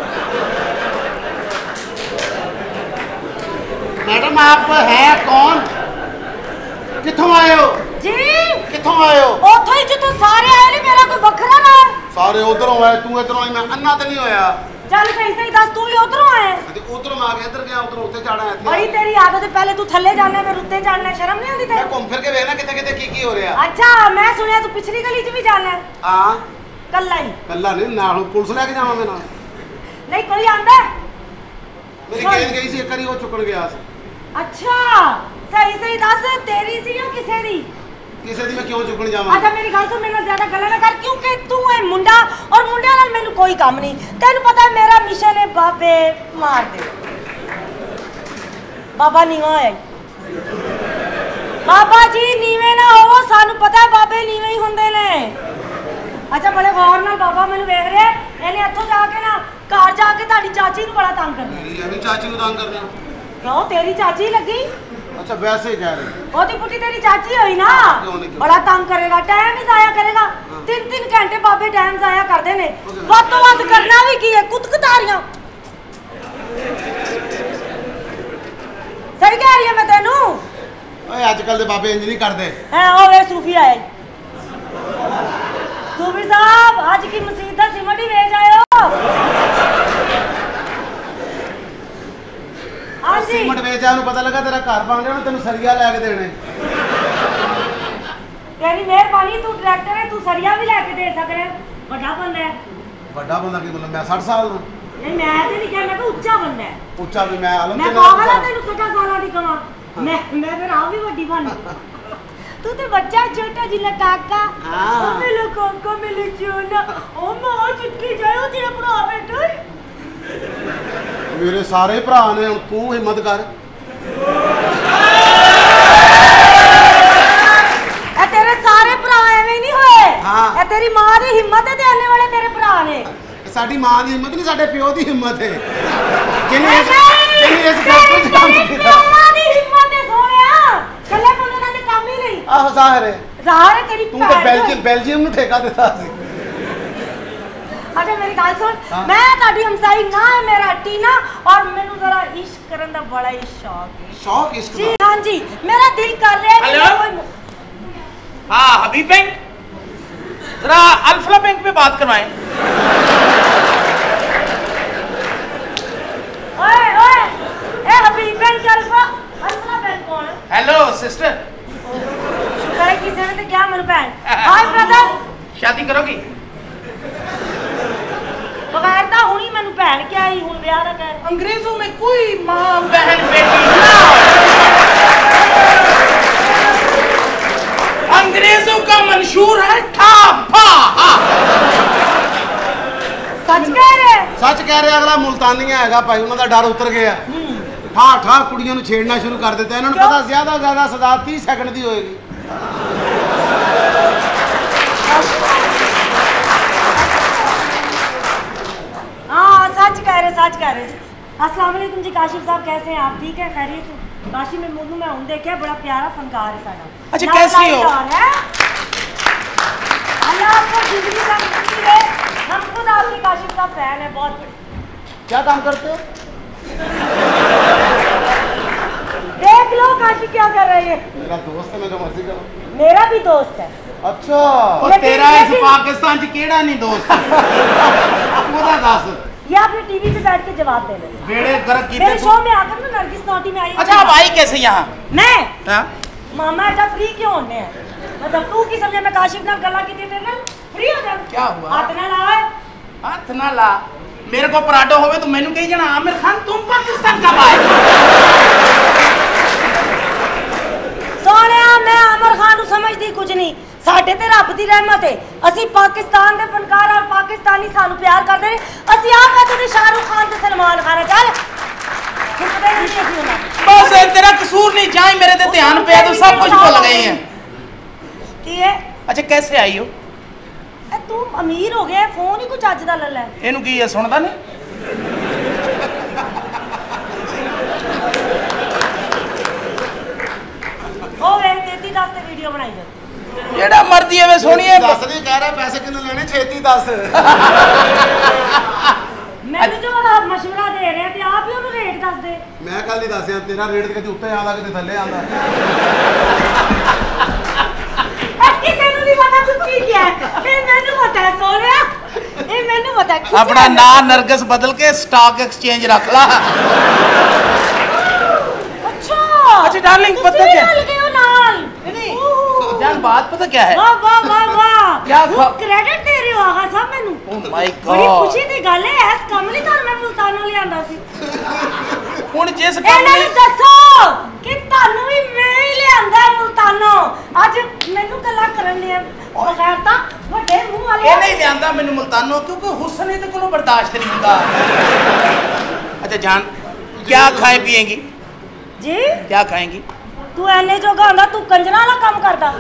मैडम आप है कौन किथों आए हो जी किथों आए हो ओथों ही जिथों सारे आए ने मेरा कोई वखरा ना सारे उधरों आए तू इधरों आई मैं अन्ना तो नहीं होया चल सही सही दस तू भी उधरों आए उधरों आ गया इधर गया उधर उत्ते चढ़ा है बड़ी तेरी आदत है पहले तू थल्ले जाना फिर उत्ते चढ़ना शर्म नहीं आती तेरे मैं घूम फिर के देखना किथे की हो रहा अच्छा मैं सुनिया तू पिछली गली च भी जाना है हां कल्ला ही कल्ला नहीं नाल पुलिस लेके जावां मैं नाल नहीं कोई आंदा मेरी गेंद गई सी एक बारी वो चुकन गया सी अच्छा सही सही दस तेरी सी या किसे दी किसे दी मैं क्यों चुकन जावां अच्छा मेरी गल सुन मेरे ज्यादा गल्ला ना कर क्योंकि तू है मुंडा और मुंडे नाल मेनू कोई काम नहीं तेनू पता है मेरा मिशन है बाबे मार दे बाबा नीवा है बाबा जी नीवे ना हो सानू पता है बाबे नीवे ही हुंदे ने अच्छा बड़े गौर नाल बाबा मैनू देख रहे इन्हें इत्थों जाके ना घर जाके ताड़ी चाची नू बड़ा तंग करना मेरी अभी चाची नू तंग करना क्यों तेरी चाची लगी अच्छा वैसे ही कह रहे ओदी पुटी तेरी चाची हुई ना बड़ा तंग करेगा टाइम ही जाया करेगा 3-3 घंटे बाबे टाइम जाया करते ने वध तो वध करना भी की है कुतकुतारियां सही कह रही है मैं तेनू ओए आजकल दे बाबे इंज नहीं करदे हैं ओ वे सूफी आए सूफी साहब आज की मसीदा सिमट ही भेज आयो हां जी सीमेंट ਵੇਚਿਆ ਨੂੰ ਪਤਾ ਲੱਗਾ ਤੇਰਾ ਘਰ ਬਣ ਗਿਆ ਉਹਨੇ ਤੈਨੂੰ ਸਰੀਆ ਲੈ ਕੇ ਦੇਣੇ तेरी मेहरबानी तू ट्रैक्टर है तू सरिया भी लेके दे सकदा है बड़ा बंदा है ਵੱਡਾ ਬੰਦਾ ਕੀ ਬੋਲਦਾ ਮੈਂ 60 ਸਾਲ ਦਾ नहीं मैं तो नहीं कहना कि उच्चा बनना है। ਉੱਚਾ ਵੀ ਮੈਂ ਆਲਮ मैं पागल हां तेनू 50 साल दी कमा। मैं फिर आ भी बड़ी बन। तू तो बच्चा छोटा जिला काका। ओ मेरे काका मेरे चोना। ओ मां चिट्ठी जाओ तेरा भरा बेटा। ਮੇਰੇ ਸਾਰੇ ਭਰਾ ਨੇ ਹੁਣ ਤੂੰ ਹਿੰਮਤ ਕਰ ए तेरे सारे भरा एवें नहीं होए। हां ए तेरी मां दी हिम्मत है ते आने वाले तेरे भरा ने। ਸਾਡੀ ਮਾਂ ਦੀ ਹਿੰਮਤ ਨਹੀਂ ਸਾਡੇ ਪਿਓ ਦੀ ਹਿੰਮਤ ਹੈ ਜਿਹਨੇ ਇਸ ਫੈਕਟਰੀ 'ਚ ਕੰਮ ਕੀਤਾ ਮਾਂ ਦੀ ਹਿੰਮਤ ਹੈ ਸੋਹਣਿਆ ਕੱਲੇ ਬੰਦੇ ਨਾਲ ਕੰਮ ਹੀ ਨਹੀਂ ਆਹ ਜ਼ਾਹਿਰ ਹੈ ਤੇਰੀ ਤੂੰ ਤਾਂ ਬੈਲਜੀਅਮ ਨੂੰ ਠੇਕਾ ਦਿੱਤਾ ਸੀ अच्छा मेरी गल सुन मैं ताड़ी हमसाई ना है मेरा टीना और मैनू जरा इश्क करन दा बड़ा ही शौक इश्क जी हां जी मेरा दिल कर रहा है कि कोई हाँ हबीब बैंक जरा अल्फा बैंक में बात करवाएं ओए ओए ए हबीब बैंक अल्फा बैंक कौन है हेलो सिस्टर शुक्र है किसी ने तो क्या मेरे बहन हाय ब्रदर शादी करोगी बगैर ता हुनी मैनू बहन क्या आई हुन ब्याह दा कर अंग्रेजों में कोई मां बहन बेटी ना अंग्रेजों का मंशूर है ठा फा सच कह रहे अगला मुल्तानिया हैगा भाई उन्हां दा डर उतर गया ठा ठा कुड़ियां नूं छेड़ना शुरू कर दित्ता इन्हां नूं पता ज्यादा सजा 30 सेकंड दी होएगी सच कह रहे अस्सलाम वालेकुम जी काशिफ साहब कैसे हैं आप ठीक है खैरियत से काशिफ में मोनू मैं देखा बड़ा प्यारा फनकार है साडा अच्छा कैसी हो अल्लाह आपको जिंदगी का खुशी दे हम खुद आपके काशिफ साहब फैन है बहुत बड़े क्या काम करते हो देख लो काशिफ क्या कर रही है मेरा दोस्त है मैं जो मर्जी करूं मेरा भी दोस्त है अच्छा और तेरा इस पाकिस्तान च केड़ा नहीं दोस्त ओदा दस या फिर टीवी पे बैठ के जवाब दे दे बेड़े गर्क कीते मेरे शो में आकर ना नरगिस नोटी में आई अच्छा अब आई कैसे यहाँ मैं हां मामा एटा फ्री क्यों होने हैं मतलब तू की समझे मैं काशिफ नाल गल्ला कीती तेरे नाल फ्री हो जा क्या हुआ हाथ ना ला हाथ ना ला मेरे को पराठा होवे तो मैनू कही जाना आमिर खान तुम पाकिस्तान कब आए सोनिया मैं आमिर खान नु समझदी कुछ नहीं साडे ते रब दी रहमत है असि पाकिस्तान दे फनकार और पाकिस्तानी सानू प्यार करदे ने असि आ कहते ने शाहरुख खान ते सलमान खान चल बस तेरा कसूर नहीं जाए मेरे ते ध्यान पे तो सब कुछ भूल गए हैं की है अच्छा कैसे आई हो ए तू अमीर हो गया फोन ही कुछ आज दा ले ले एनु की है सुनदा नहीं ओ वे 33 ते वीडियो बनाई दे जेड़ा मर्जी है वे सोनिए दस नहीं कह रहा पैसे कितने लेने छेती दस मैं जो आप मशवरा दे रहे हैं ते आप ही उन्हें रेट दस दे मैं कल नहीं दसया तेरा रेट कदी उत्ते आंदा कदी थल्ले आंदा किसे नु नहीं पता तू की क्या है ए मैनू पता है सोनिया ए मैनू पता है अपना नाम नरगिस बदल के स्टॉक एक्सचेंज रख ला अच्छा डार्लिंग पता क्या जान बात पता क्या है वाह वाह वाह वाह क्या क्रेडिट दे रहे हो आगा साहब मेनू ओ माय गॉड बड़ी खुशी दी गल है ऐस कम नहीं कर मैं मुल्तानों ले आंदा सी हुन जिस काम ने दसो कि तानू भी मैं ही ले आंदा मुल्तानों आज मेनू कला करन ले और खैरता बड़े मुंह वाले ए नहीं ले आंदा मेनू मुल्तानों क्योंकि हुस्न इते कोलो बर्दाश्त नहीं हुंदा अच्छा जान क्या खाए पिएंगी जी क्या खाएंगी तू एने जोगा होंदा तू कंजरा वाला काम करदा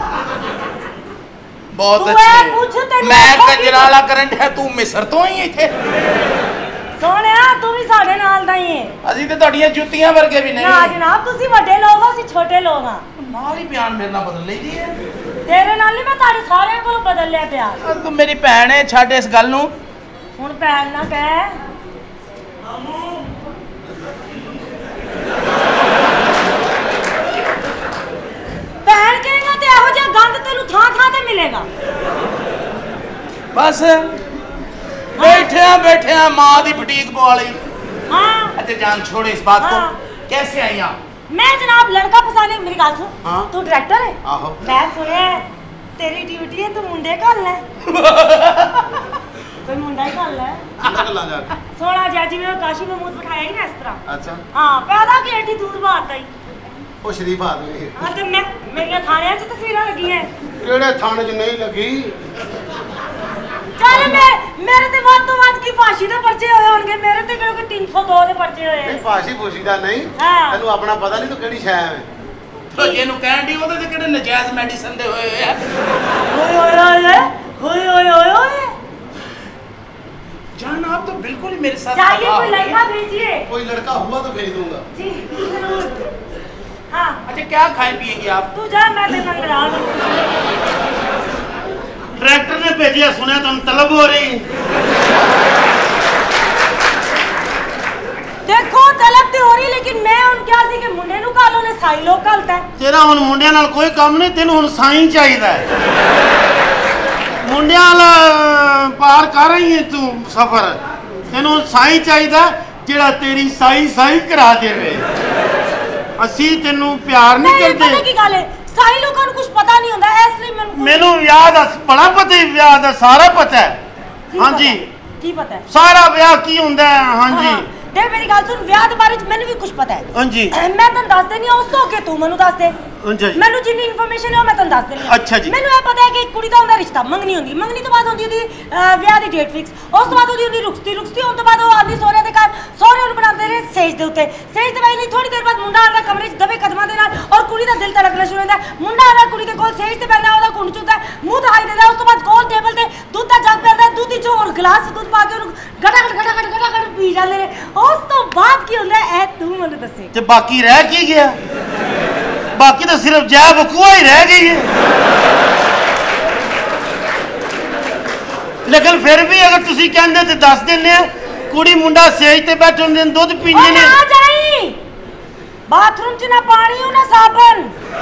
बहुत अच्छे मैं कंजरा वाला करंट है तू मिस्र तो ही इथे सोनिया तू भी साडे नाल दा ही है अजी ते ਤੁਹਾਡੀਆਂ ਜੁੱਤੀਆਂ ਵਰਗੇ ਵੀ ਨਹੀਂ ना जनाब ਤੁਸੀਂ ਵੱਡੇ ਲੋਕ ਹੋ ਅਸੀਂ ਛੋਟੇ ਲੋਕ ਹਾਂ ਨਾਲ ਹੀ ਬਿਆਨ ਮੇਰੇ ਨਾਲ ਬਦਲ ਲਈਦੀ ਹੈ ਤੇਰੇ ਨਾਲ ਨਹੀਂ ਮੈਂ ਤੁਹਾਡੇ ਸਾਰਿਆਂ ਕੋਲ ਬਦਲ ਲਿਆ ਪਿਆ ਤੂੰ ਮੇਰੀ ਭੈਣ ਹੈ ਛੱਡ ਇਸ ਗੱਲ ਨੂੰ ਹੁਣ ਭੈਣ ਨਾ ਕਹਿ ਭੈਣ ਕਹੇਗਾ ਤੇ ਇਹੋ ਜਿਹਾ ਗੰਦ ਤੈਨੂੰ ਥਾਂ ਥਾਂ ਤੇ ਮਿਲੇਗਾ बस बैठे माँ दी बुटीक पवा ली हाँ अच्छा जान छोड़े इस बात को कैसे आई आप मैं जनाब लड़का फसाने मेरी गल सुन हाँ? तू डायरेक्टर है आहो मैं सुने तेरी ड्यूटी है तू मुंडे घल ले कोई मुंडा ही कर ले सोना जज में काशी में मुंह बिठाया ही ना इस तरह। अच्छा हाँ पैदा की एडी दूर बात आई ਉਹ ਸ਼ਰੀਫ ਆਦਮੀ हाँ तो मैं मेरे थाने च तस्वीरां लगी हैं ਕਿਹੜੇ ਥਾਣੇ 'ਚ ਨਹੀਂ ਲੱਗੀ चल मैं मेरे ते ਵੱਧ ਤੋਂ ਵੱਧ ਕੀ ਫਾਂਸੀ ਦੇ ਪਰਚੇ ਹੋਏ ਹੋਣਗੇ ਮੇਰੇ ਤੇ ਕਿਹੜੇ 302 ਦੇ ਪਰਚੇ ਹੋਏ ਨਹੀਂ ਫਾਂਸੀ ਫੂਸੀ ਦਾ ਨਹੀਂ ਤੈਨੂੰ ਆਪਣਾ ਪਤਾ ਨਹੀਂ ਤੂੰ ਕਿਹੜੀ ਸ਼ੈ ਹੈ ਇਹਨੂੰ ਕਹਿਣ ਦੀ ਉਹਦੇ ਤੇ ਕਿਹੜੇ ਨਜਾਇਜ਼ ਮੈਡੀਸਨ ਦੇ ਹੋਏ ਹੋਏ ਆ ओए ओए ओए ओए जान आप तो बिल्कुल ही मेरे साथ चाहिए कोई लड़का भेजिए कोई लड़का हुआ तो भेज दूंगा जी जरूर हाँ अच्छा क्या खाए पिएंगे आप तू जा मैं तेरे अंदर आ दूँ डायरेक्टर ने भेजिया सुना तुम तलब हो रही देखो तलब तो हो रही लेकिन मैं उन क्या सी कि मुंडे नु कालो ने साई लोग कालता है तेरा हुन मुंडियां नाल कोई काम नहीं तेन हुन साई चाहिदा है मुंडियां नाल पार कर रही है तू सफर तेन हुन साई चाहिदा जेड़ा तेरी साई साई करा देवे असी तेनू प्यार नहीं करते पता की गल है साई लोगों को कुछ पता नहीं होता इसलिए मैनू याद बड़ा पता ही याद है सारा पता है हां जी की पता है सारा ब्याह की हुंदा है हां जी दे मेरी गल सुन ब्याह दे बारे मैंने भी कुछ पता है हां जी मैं तन दस देनी उस तो के तू मेनू दस दे अच्छा जी मैनू जिन्नी इन्फॉर्मेशन है मैं तन दस देनी अच्छा जी मैनू ये पता है कि कुड़ी दा हुंदा रिश्ता मंगनी हुंदी मंगनी तो बाद हुंदी ओदी ब्याह दी डेट फिक्स उस तो बाद ओदी हुंदी रुखती होने तो बाद वो आंदी सोहरे दे घर सोहरे ओनु बनांदे ने सेज दे उत्ते सेज दे भाई नहीं थोड़ी देर बाद मुंडा आंदा कमरे च दबे कदमां दे नाल और कुड़ी दा दिल धड़कना शुरू होंदा मुंडा आंदा कुड़ी दे कोल सेज ते बैठदा ओदा कुंड चुंदा मुंह दिखाई देंदा उस तो बाद गोल टेबल ते दूध दा जग पैंदा दूध च और गिलास दूध पा के ओनु गटागट पी जांदे ने उस तो बाद की हुंदा ऐ तू मैनू दसे ते बाकी रह की गया बाकी तो सिर्फ जय बकुआ ही रह गई है लेकिन फिर भी अगर तुसी कहंदे ते दस दिन्ने कुड़ी मुंडा सेज ते बैठे हुंदे ने दुध पींदे ने आ जाई बाथरूम च ना पानी हो ना साबन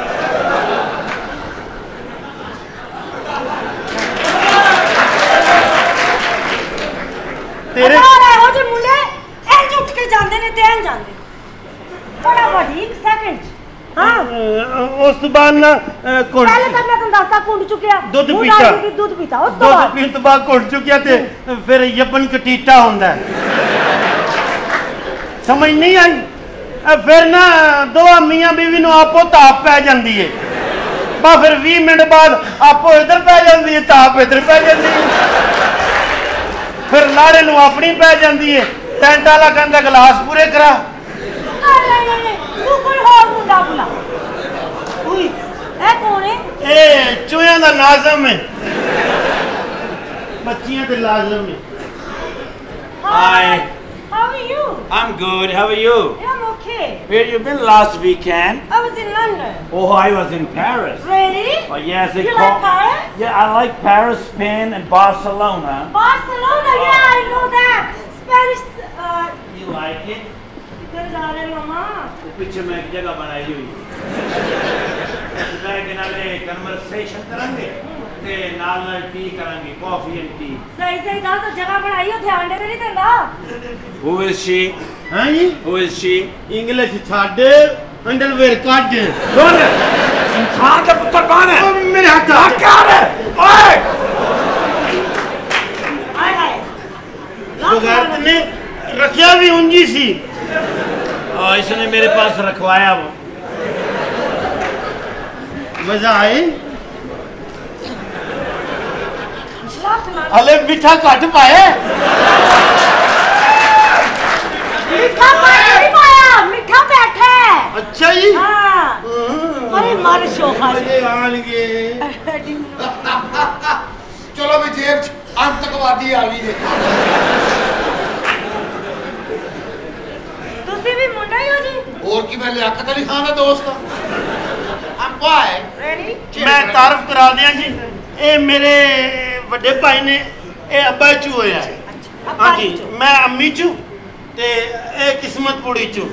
तेरे हो जे मुंडे इंज उठ के जांदे ने ते इंज जांदे बड़ा बड़ी एक सेकंड हां उस बाद ना कुंड पहले तो मैं दसता कुंड चुकिया दूध पीता उस तो बाद दूध पीन तो बाद कुंड चुकिया ते फिर यपन कटीटा हुंदा है समझ नहीं आई फिर ना दो मियां बीवी नु आपो ताप पै जांदी है बा फिर 20 मिनट बाद आपो इधर पै जांदी है ताप इधर पै जांदी है फिर लाड़े नु अपनी पै जांदी है टेंट वाला कहंदा गिलास पूरे करा तू कोई और मुंडा बुला ओए ए कौन है ए चूहियां दा नाज़म है बच्चियां ते लाज़म है Hi. How are you? I'm good. How are you? Yeah, I'm okay. Where you been last weekend? I was in London. Oh, I was in Paris. Really? Oh, yes. They You call... like Paris? Yeah, I like Paris, Spain, and Barcelona. Barcelona? Yeah, I know that. Spanish. You like it? किधर जा रहे मामा? पीछे मैं एक जगह बनाई हुई है किनारे कन्वर्सेशन करेंगे ते नाल टी करेंगे कॉफी एंड टी सही सही था तो जगह बनाई हो ध्यान दे नहीं देंदा Who is she? हां जी Who is she? इंग्लिश छाड़ अंडरवेयर काट कौन है इंसान का पुत्र कौन है मेरे हाथ क्या है ओए हाय हाय बगैर ने रखिया भी उंजी सी इसने मेरे पास रखवाया वो वजह आई अले मीठा कट पाए मीठा नहीं पाया मीठा बैठा है अच्छा जी हां अरे मार शोभा मजे आएंगे चलो भी जेब आतंकवादी आ गई है ਤੁਸੀਂ ਵੀ ਮੁੰਡਾ ਹੀ ਹੋ ਜੀ और की मैं लियाकत अली खान का दोस्त हां I'm boy ready मैं तारफ करा दिया जी ये मेरे बड़े भाई ने ये अब्बा चू होया है हां जी मैं अम्मी चू ते ये किस्मतपुरी चू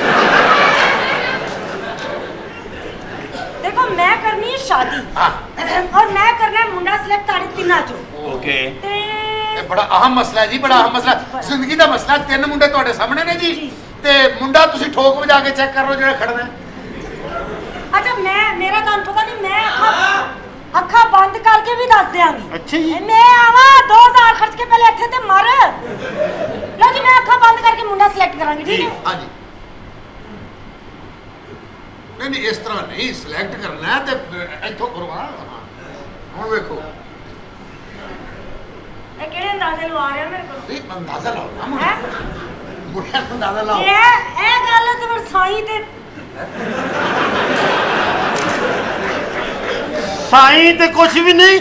देखो मैं करनी है शादी और मैं करना है मुंडा सिलेक्ट ताड़े तिना चो ओके ते ये बड़ा अहम मसला है जी बड़ा अहम मसला जिंदगी का मसला तीन मुंडे ਤੁਹਾਡੇ ਸਾਹਮਣੇ ਨੇ ਜੀ ਤੇ ਮੁੰਡਾ ਤੁਸੀਂ ਠੋਕ ਵਜਾ ਕੇ ਚੈੱਕ ਕਰ ਲਓ ਜਿਹੜਾ ਖੜਨਾ अच्छा मैं मेरा काम पता नहीं मैं ਅੱਖਾਂ ਬੰਦ ਕਰਕੇ ਵੀ ਦੱਸ ਦਿਆਂਗੀ। ਅੱਛਾ ਜੀ। ਮੈਂ ਆਵਾਂ 2000 ਖਰਚ ਕੇ ਪਹਿਲੇ ਇੱਥੇ ਤੇ ਮਰ। ਲਓ ਜੀ ਮੈਂ ਅੱਖਾਂ ਬੰਦ ਕਰਕੇ ਮੁੰਡਾ ਸਿਲੈਕਟ ਕਰਾਂਗੀ, ਠੀਕ ਹੈ? ਹਾਂਜੀ। नहीं इस तरह नहीं सिलेक्ट करना है तो इथों करवा। हुण देखो ये केड़े अंदाजे लवा रहे हो मेरे को? नहीं अंदाजा लाओ ना मुंडा अंदाजा लाओ। ये गल तो फिर साईं ते साईं ते कुछ भी नहीं।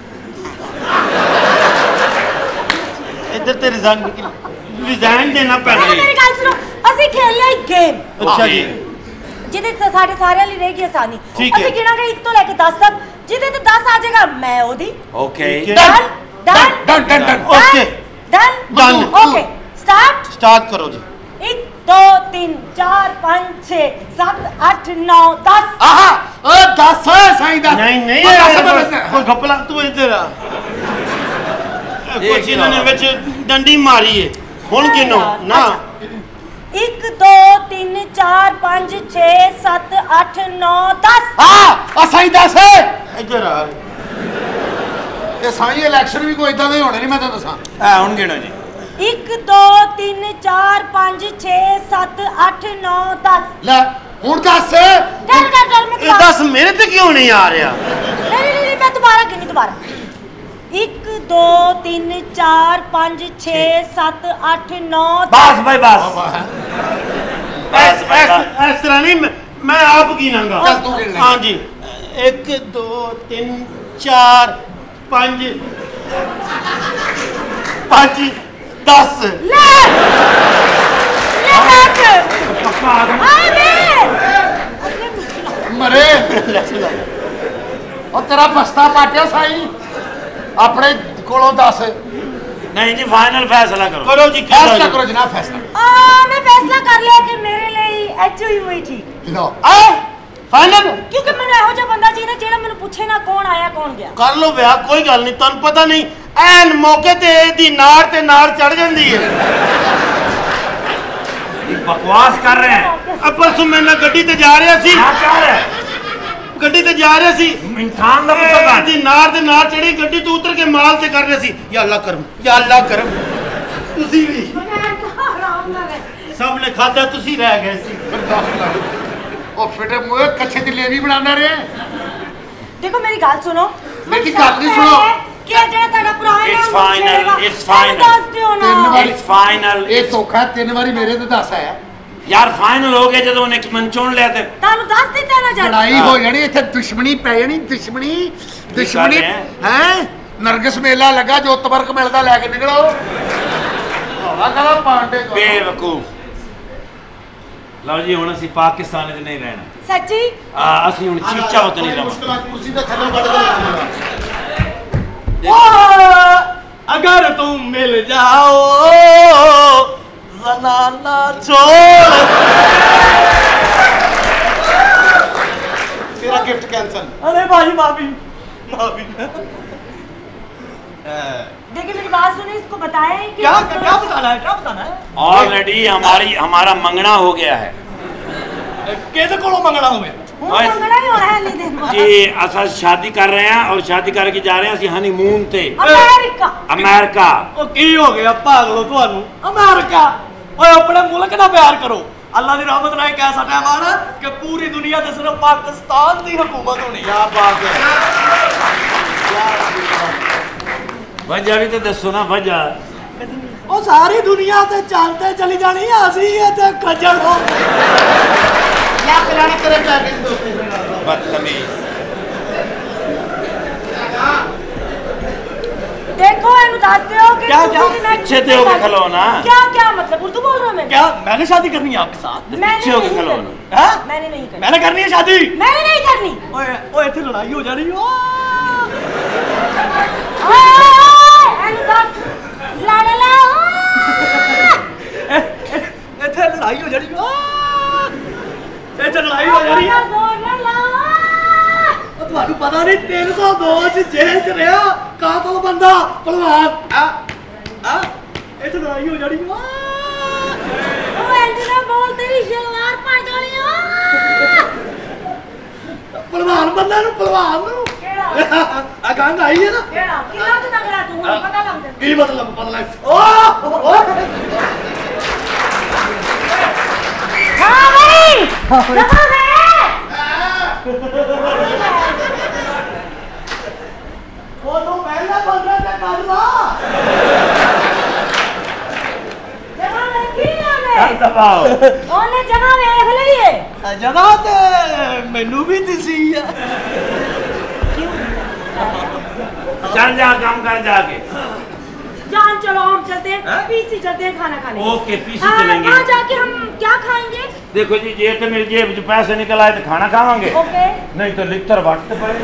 इधर ते रिजाइन देना पैना। मेरी गल सुनो, ਅਸੀਂ खेलना एक गेम। अच्छा जी। ਜਿਹਦੇ ਤੇ ਸਾਡੇ ਸਾਰਿਆਂ ਲਈ ਰਹੇਗੀ ਆਸਾਨੀ। ਠੀਕ ਹੈ। ਅਸੀਂ ਗਿਣਾਂਗੇ 1 ਤੋਂ ਲੈ ਕੇ 10 ਤੱਕ, ਜਿਹਦੇ ਤੇ 10 ਆ ਜਾਏਗਾ ਮੈਂ ਉਹਦੀ। Okay done done done done done okay done Done. Okay start start करो जी। 1 2 3 4 5 6 7 8 9 10। आहा ओ 10 साईं दा नहीं नहीं कोई घपला तू इधर आ। कुछ इन्होंने विच डंडी मारी है। हुन गिनो ना। 1 2 3 4 5 6 7 8 9 10। हां ओ साईं 10 इधर आ। ये साईं इलेक्शन भी कोई इदां दे होने नहीं मैं तैਨੂੰ दसां। हुन गिनो जी। 1 2 3 4 5 6 7 8 9 10। ले हुन 10 चल चल चल मैं ये 10 मेरे ते क्यों नहीं आ रहा? नहीं मैं दोबारा गिनी दोबारा। 1 2 3 4 5 6 7 8 9 बस भाई बस इस तरह नहीं मैं आप गिनांगा। चल तू गिन ले। हाँ जी 1 2 3 4 5 10। ले मरे और तेरा बस्ता पाटिया साईं अपने कोलों 10। नहीं जी फाइनल फैसला करो। करो जी फैसला करो जनाब फैसला। मैं फैसला कर लिया कि मेरे लिए एच हुई ठीक। लो फाइनल क्योंकि मैंने ਇਹੋ ਜਿਹਾ ਬੰਦਾ ਚਾਹੀਦਾ ਜਿਹੜਾ ਮੈਨੂੰ ਪੁੱਛੇ ਨਾ ਕੌਣ ਆਇਆ ਕੌਣ ਗਿਆ। कर लो ब्याह कोई गल नहीं। तुम पता नहीं ऐन मौके ते दी नार ते नार चढ़ जाती है। बकवास कर रहे हैं। परसों मैं ना गड्डी ते जा रहा सी। क्या कह रहे हैं? गड्डी ते जा रहे सी। इंसान दा पुत्तर दी नार ते नार चढ़ी गड्डी तो उतर के माल ते कर रहे सी। या अल्लाह करम तुसी भी आराम ना गए। सब ने खादा तुसी रह गए सी। ओ फिटे मुए कच्चे जलेबी बनाना रे। देखो मेरी गल सुनो। मेरी गल नहीं सुनो। कि ਜਿਹੜਾ ਤੁਹਾਡਾ ਪੁਰਾਣਾ It's final, it's final. ਦੱਸ ਦਿਓ ਨਾ। It's final. ये धोखा 3 बारी मेरे ते 10 आया। यार फाइनल हो गया ਜਦੋਂ ਉਹਨੇ ਮਨਚੋਣ ਲਿਆ ਤੇ ਤੁਹਾਨੂੰ ਦੱਸ ਦਿੱਤਾ ਨਾ ਜਦ लड़ाई हो जानी इथे दुश्मनी पै जानी दुश्मनी हैं नरगिस मेला लगा जो तबरक मिलदा लेके निकलो। हवा कदा पांडे को ਬੇਵਕੂਫ। ਲਓ ਜੀ ਹੁਣ ਅਸੀਂ ਪਾਕਿਸਤਾਨ 'ਚ ਨਹੀਂ ਰਹਿਣਾ। ਸੱਚੀ ਅਸੀਂ ਹੁਣ ਚੀਚਾ ਉਤ ਨਹੀਂ ਰਵਾਂਗੇ। मुश्किल कुर्सी ते थल्ले बढ़ के अगर तुम मिल जाओ जनाना छोड़। तेरा गिफ्ट कैंसिल। अरे भाई माफी माफी। देखिए मेरी बात सुनिए इसको बताएं कि क्या क्या बताना है क्या बताना है? ऑलरेडी हमारा मंगना हो गया है। किसे कोलों मंगना होवे? मंगना ही होना है नहीं दिन जी असा शादी कर रहे हैं और शादी करके जा रहे हैं ਅਸੀਂ ਹਨੀਮੂਨ ਤੇ अमेरिका। ਅਮਰੀਕਾ। ਉਹ ਕੀ ਹੋ ਗਿਆ ਪਾਗਲੋ ਤੁਹਾਨੂੰ? ਅਮਰੀਕਾ ਓਏ ਆਪਣੇ ਮੁਲਕ ਨਾਲ ਪਿਆਰ ਕਰੋ। अल्लाह की रहमत ना एक ऐसा टाइम आना कि पूरी दुनिया से सिर्फ पाकिस्तान की हुकूमत होनी। क्या बात है। वजह भी तो दसो ना वजह। वो सारी दुनिया से चलते चली जानी है असी इत्थे खज्जल हो। क्या कराने तेरे पैकेज दो बदतमीज। देखो इन्हें बताते हो कि क्या क्या पीछे ते होके खलो ना। क्या क्या मतलब उर्दू बोल रहा हूँ मैं? क्या मैंने शादी करनी है आपके साथ? पीछे होके खलो ना। हाँ? मैंने नहीं करनी। मैंने करनी है शादी। मैंने नहीं करनी। ओए ओए इत्थे लड़ाई हो जानी। इत्थे लड़ाई हो जानी। इत्थे लड़ाई हो जानी। ਤੁਹਾਨੂੰ ਪਤਾ ਨਹੀਂ 302 ਚ ਜੇਲ੍ਹ ਚ ਰਿਹਾ ਕਾਤਲ ਬੰਦਾ ਪਹਿਲਵਾਨ। ਇੱਥੇ ਲੜਾਈ ਹੋ ਜਾਣੀ। ਉਹ ਇੰਨਾ ਬੋਲ ਤੇਰੀ ਸ਼ਲਵਾਰ ਪੜ ਜਾਣੀ। ਪਹਿਲਵਾਨ ਬੰਦਾ ਨੂੰ ਪਹਿਲਵਾਨ ਨੂੰ ਕਿਹੜਾ गंग आई है ना कितना तो तगड़ा तू पता लग जाए की मतलब पता लग हां भाई जगह है वो तो पहला बंदा था काला जगह लगी ओने दबाओ ओने जगह देख ਲਈ है जगह ते मेनू भी दिसी है चल जा काम कर जाके जान चलो हम चलते हैं पीसी चलते हैं खाना खाने ओके पीसी चलेंगे वहाँ जाके हम क्या खाएंगे देखो जी जेब से मेरी जेब से पैसे निकल आए तो खाना खावांगे ओके नहीं तो लिखतर वक्त पड़े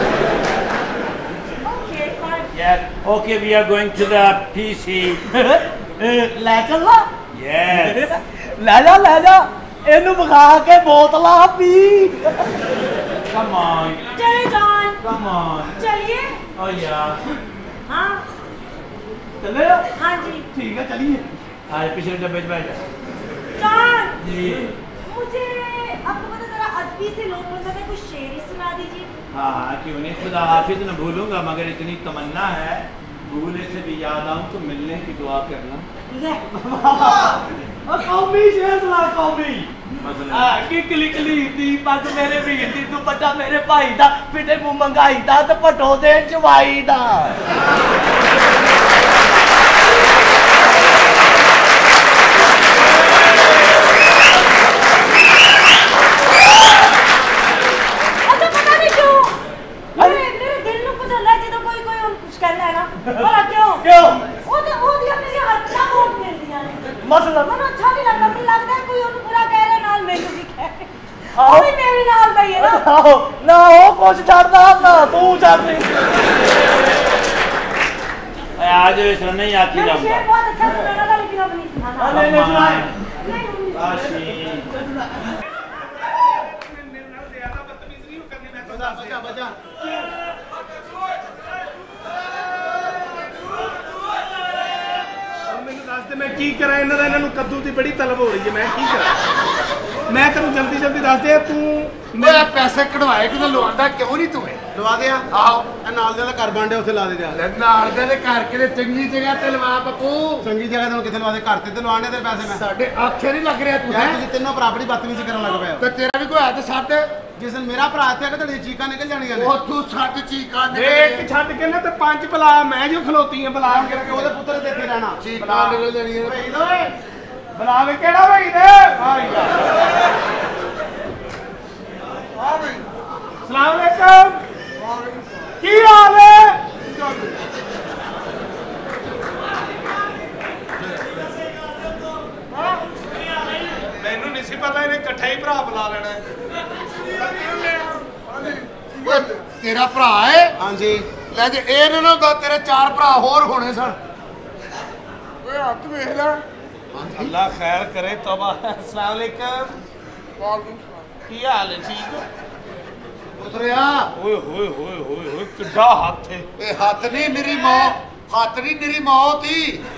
Yes. Okay, we are going to the PC. ले चलना Yes. ले जा इनू बखा के बोतला पी Come on. चले जान Come on. चलिए Oh yeah. हाँ चले हाँ जी ठीक है चलिए आज पिछले डब्बे में बैठ जा जान जी मुझे आपको पता जरा अदबी से लोग बोलते हैं कुछ शेर ही सुना दीजिए हाँ क्यों नहीं खुदा हाफिज न भूलूंगा मगर इतनी तमन्ना है भूले से भी याद आऊं तो मिलने की दुआ करना कौमी शेर सुना कौमी मसला किकली कली दी पग मेरे वीर दी दुपट्टा मेरे भाई दा फिटे मुंह मंगाई दा ते पटो दे जवाई दा मसला ਮੈਨੂੰ अच्छा नहीं लगता ਮੈਨੂੰ लगता है कोई ਉਹਨੂੰ ਬੁਰਾ ਕਹਿ ਰਿਹਾ ਨਾਲ ਮੈਨੂੰ ਵੀ ਕਹਿ ਰਿਹਾ ਉਹ ਵੀ ਮੇਰੇ ਨਾਲ ਦਾ ਹੀ ਹੈ ਨਾ ना वो कुछ छड़दा ना तू छड़दी आज इस नहीं आती मैं जाऊंगा शेर बहुत अच्छा सुनाना था लेकिन अब नहीं सुनाना नहीं सुनाए बचा मैं की करा इन्हों कद्दू की बड़ी तलब हो रही है मैं की करा मैं तेन जल्दी जल्दी दस दे तू मेरा पैसे कढ़वाए कि लवांदा क्यों नहीं तू लवा दिया आओ नाल दे घर बांडे उत्थे ला दे जा नाल दे घर के चंगी जगह ते लवा पप्पू चंगी जगह ते किथे लवा दे घर ते लवाने तेरे पैसे मैं साडे आखे नहीं लग रहा तू यार तुसी तीनों भरा बड़ी बदतमीजी करन लग पए ते तेरा भी कोई है ते साथ जिस दिन मेरा भरा इत्थे आके तेरी चीकां निकल जानियां ने ओ तू साथ चीकां एक छੱਡ के ना ते पांच बुला मैं जो खलोती है बुला के ओदे पुੱਤਰ ते इत्थे रहना चीकां निकल जानियां भई दोए बुलावे केड़ा भाई ने हां भाई सलाम अलैकुम की हाल है मैनू नहीं सी पता इन्हें इकट्ठा ही भरा बुला लेना तेरा भरा है हां जी ले जे ए ना तेरे चार भरा होर होने सन ओए हੱਥ ਵੇਖ ਲੈ अल्लाह खैर करे तौबा अस्सलाम वालेकुम की हाल है ठीक हो उतरिया ओए होए होए होए होए किड्डा हाथ है ए हाथ नहीं मेरी मौत ही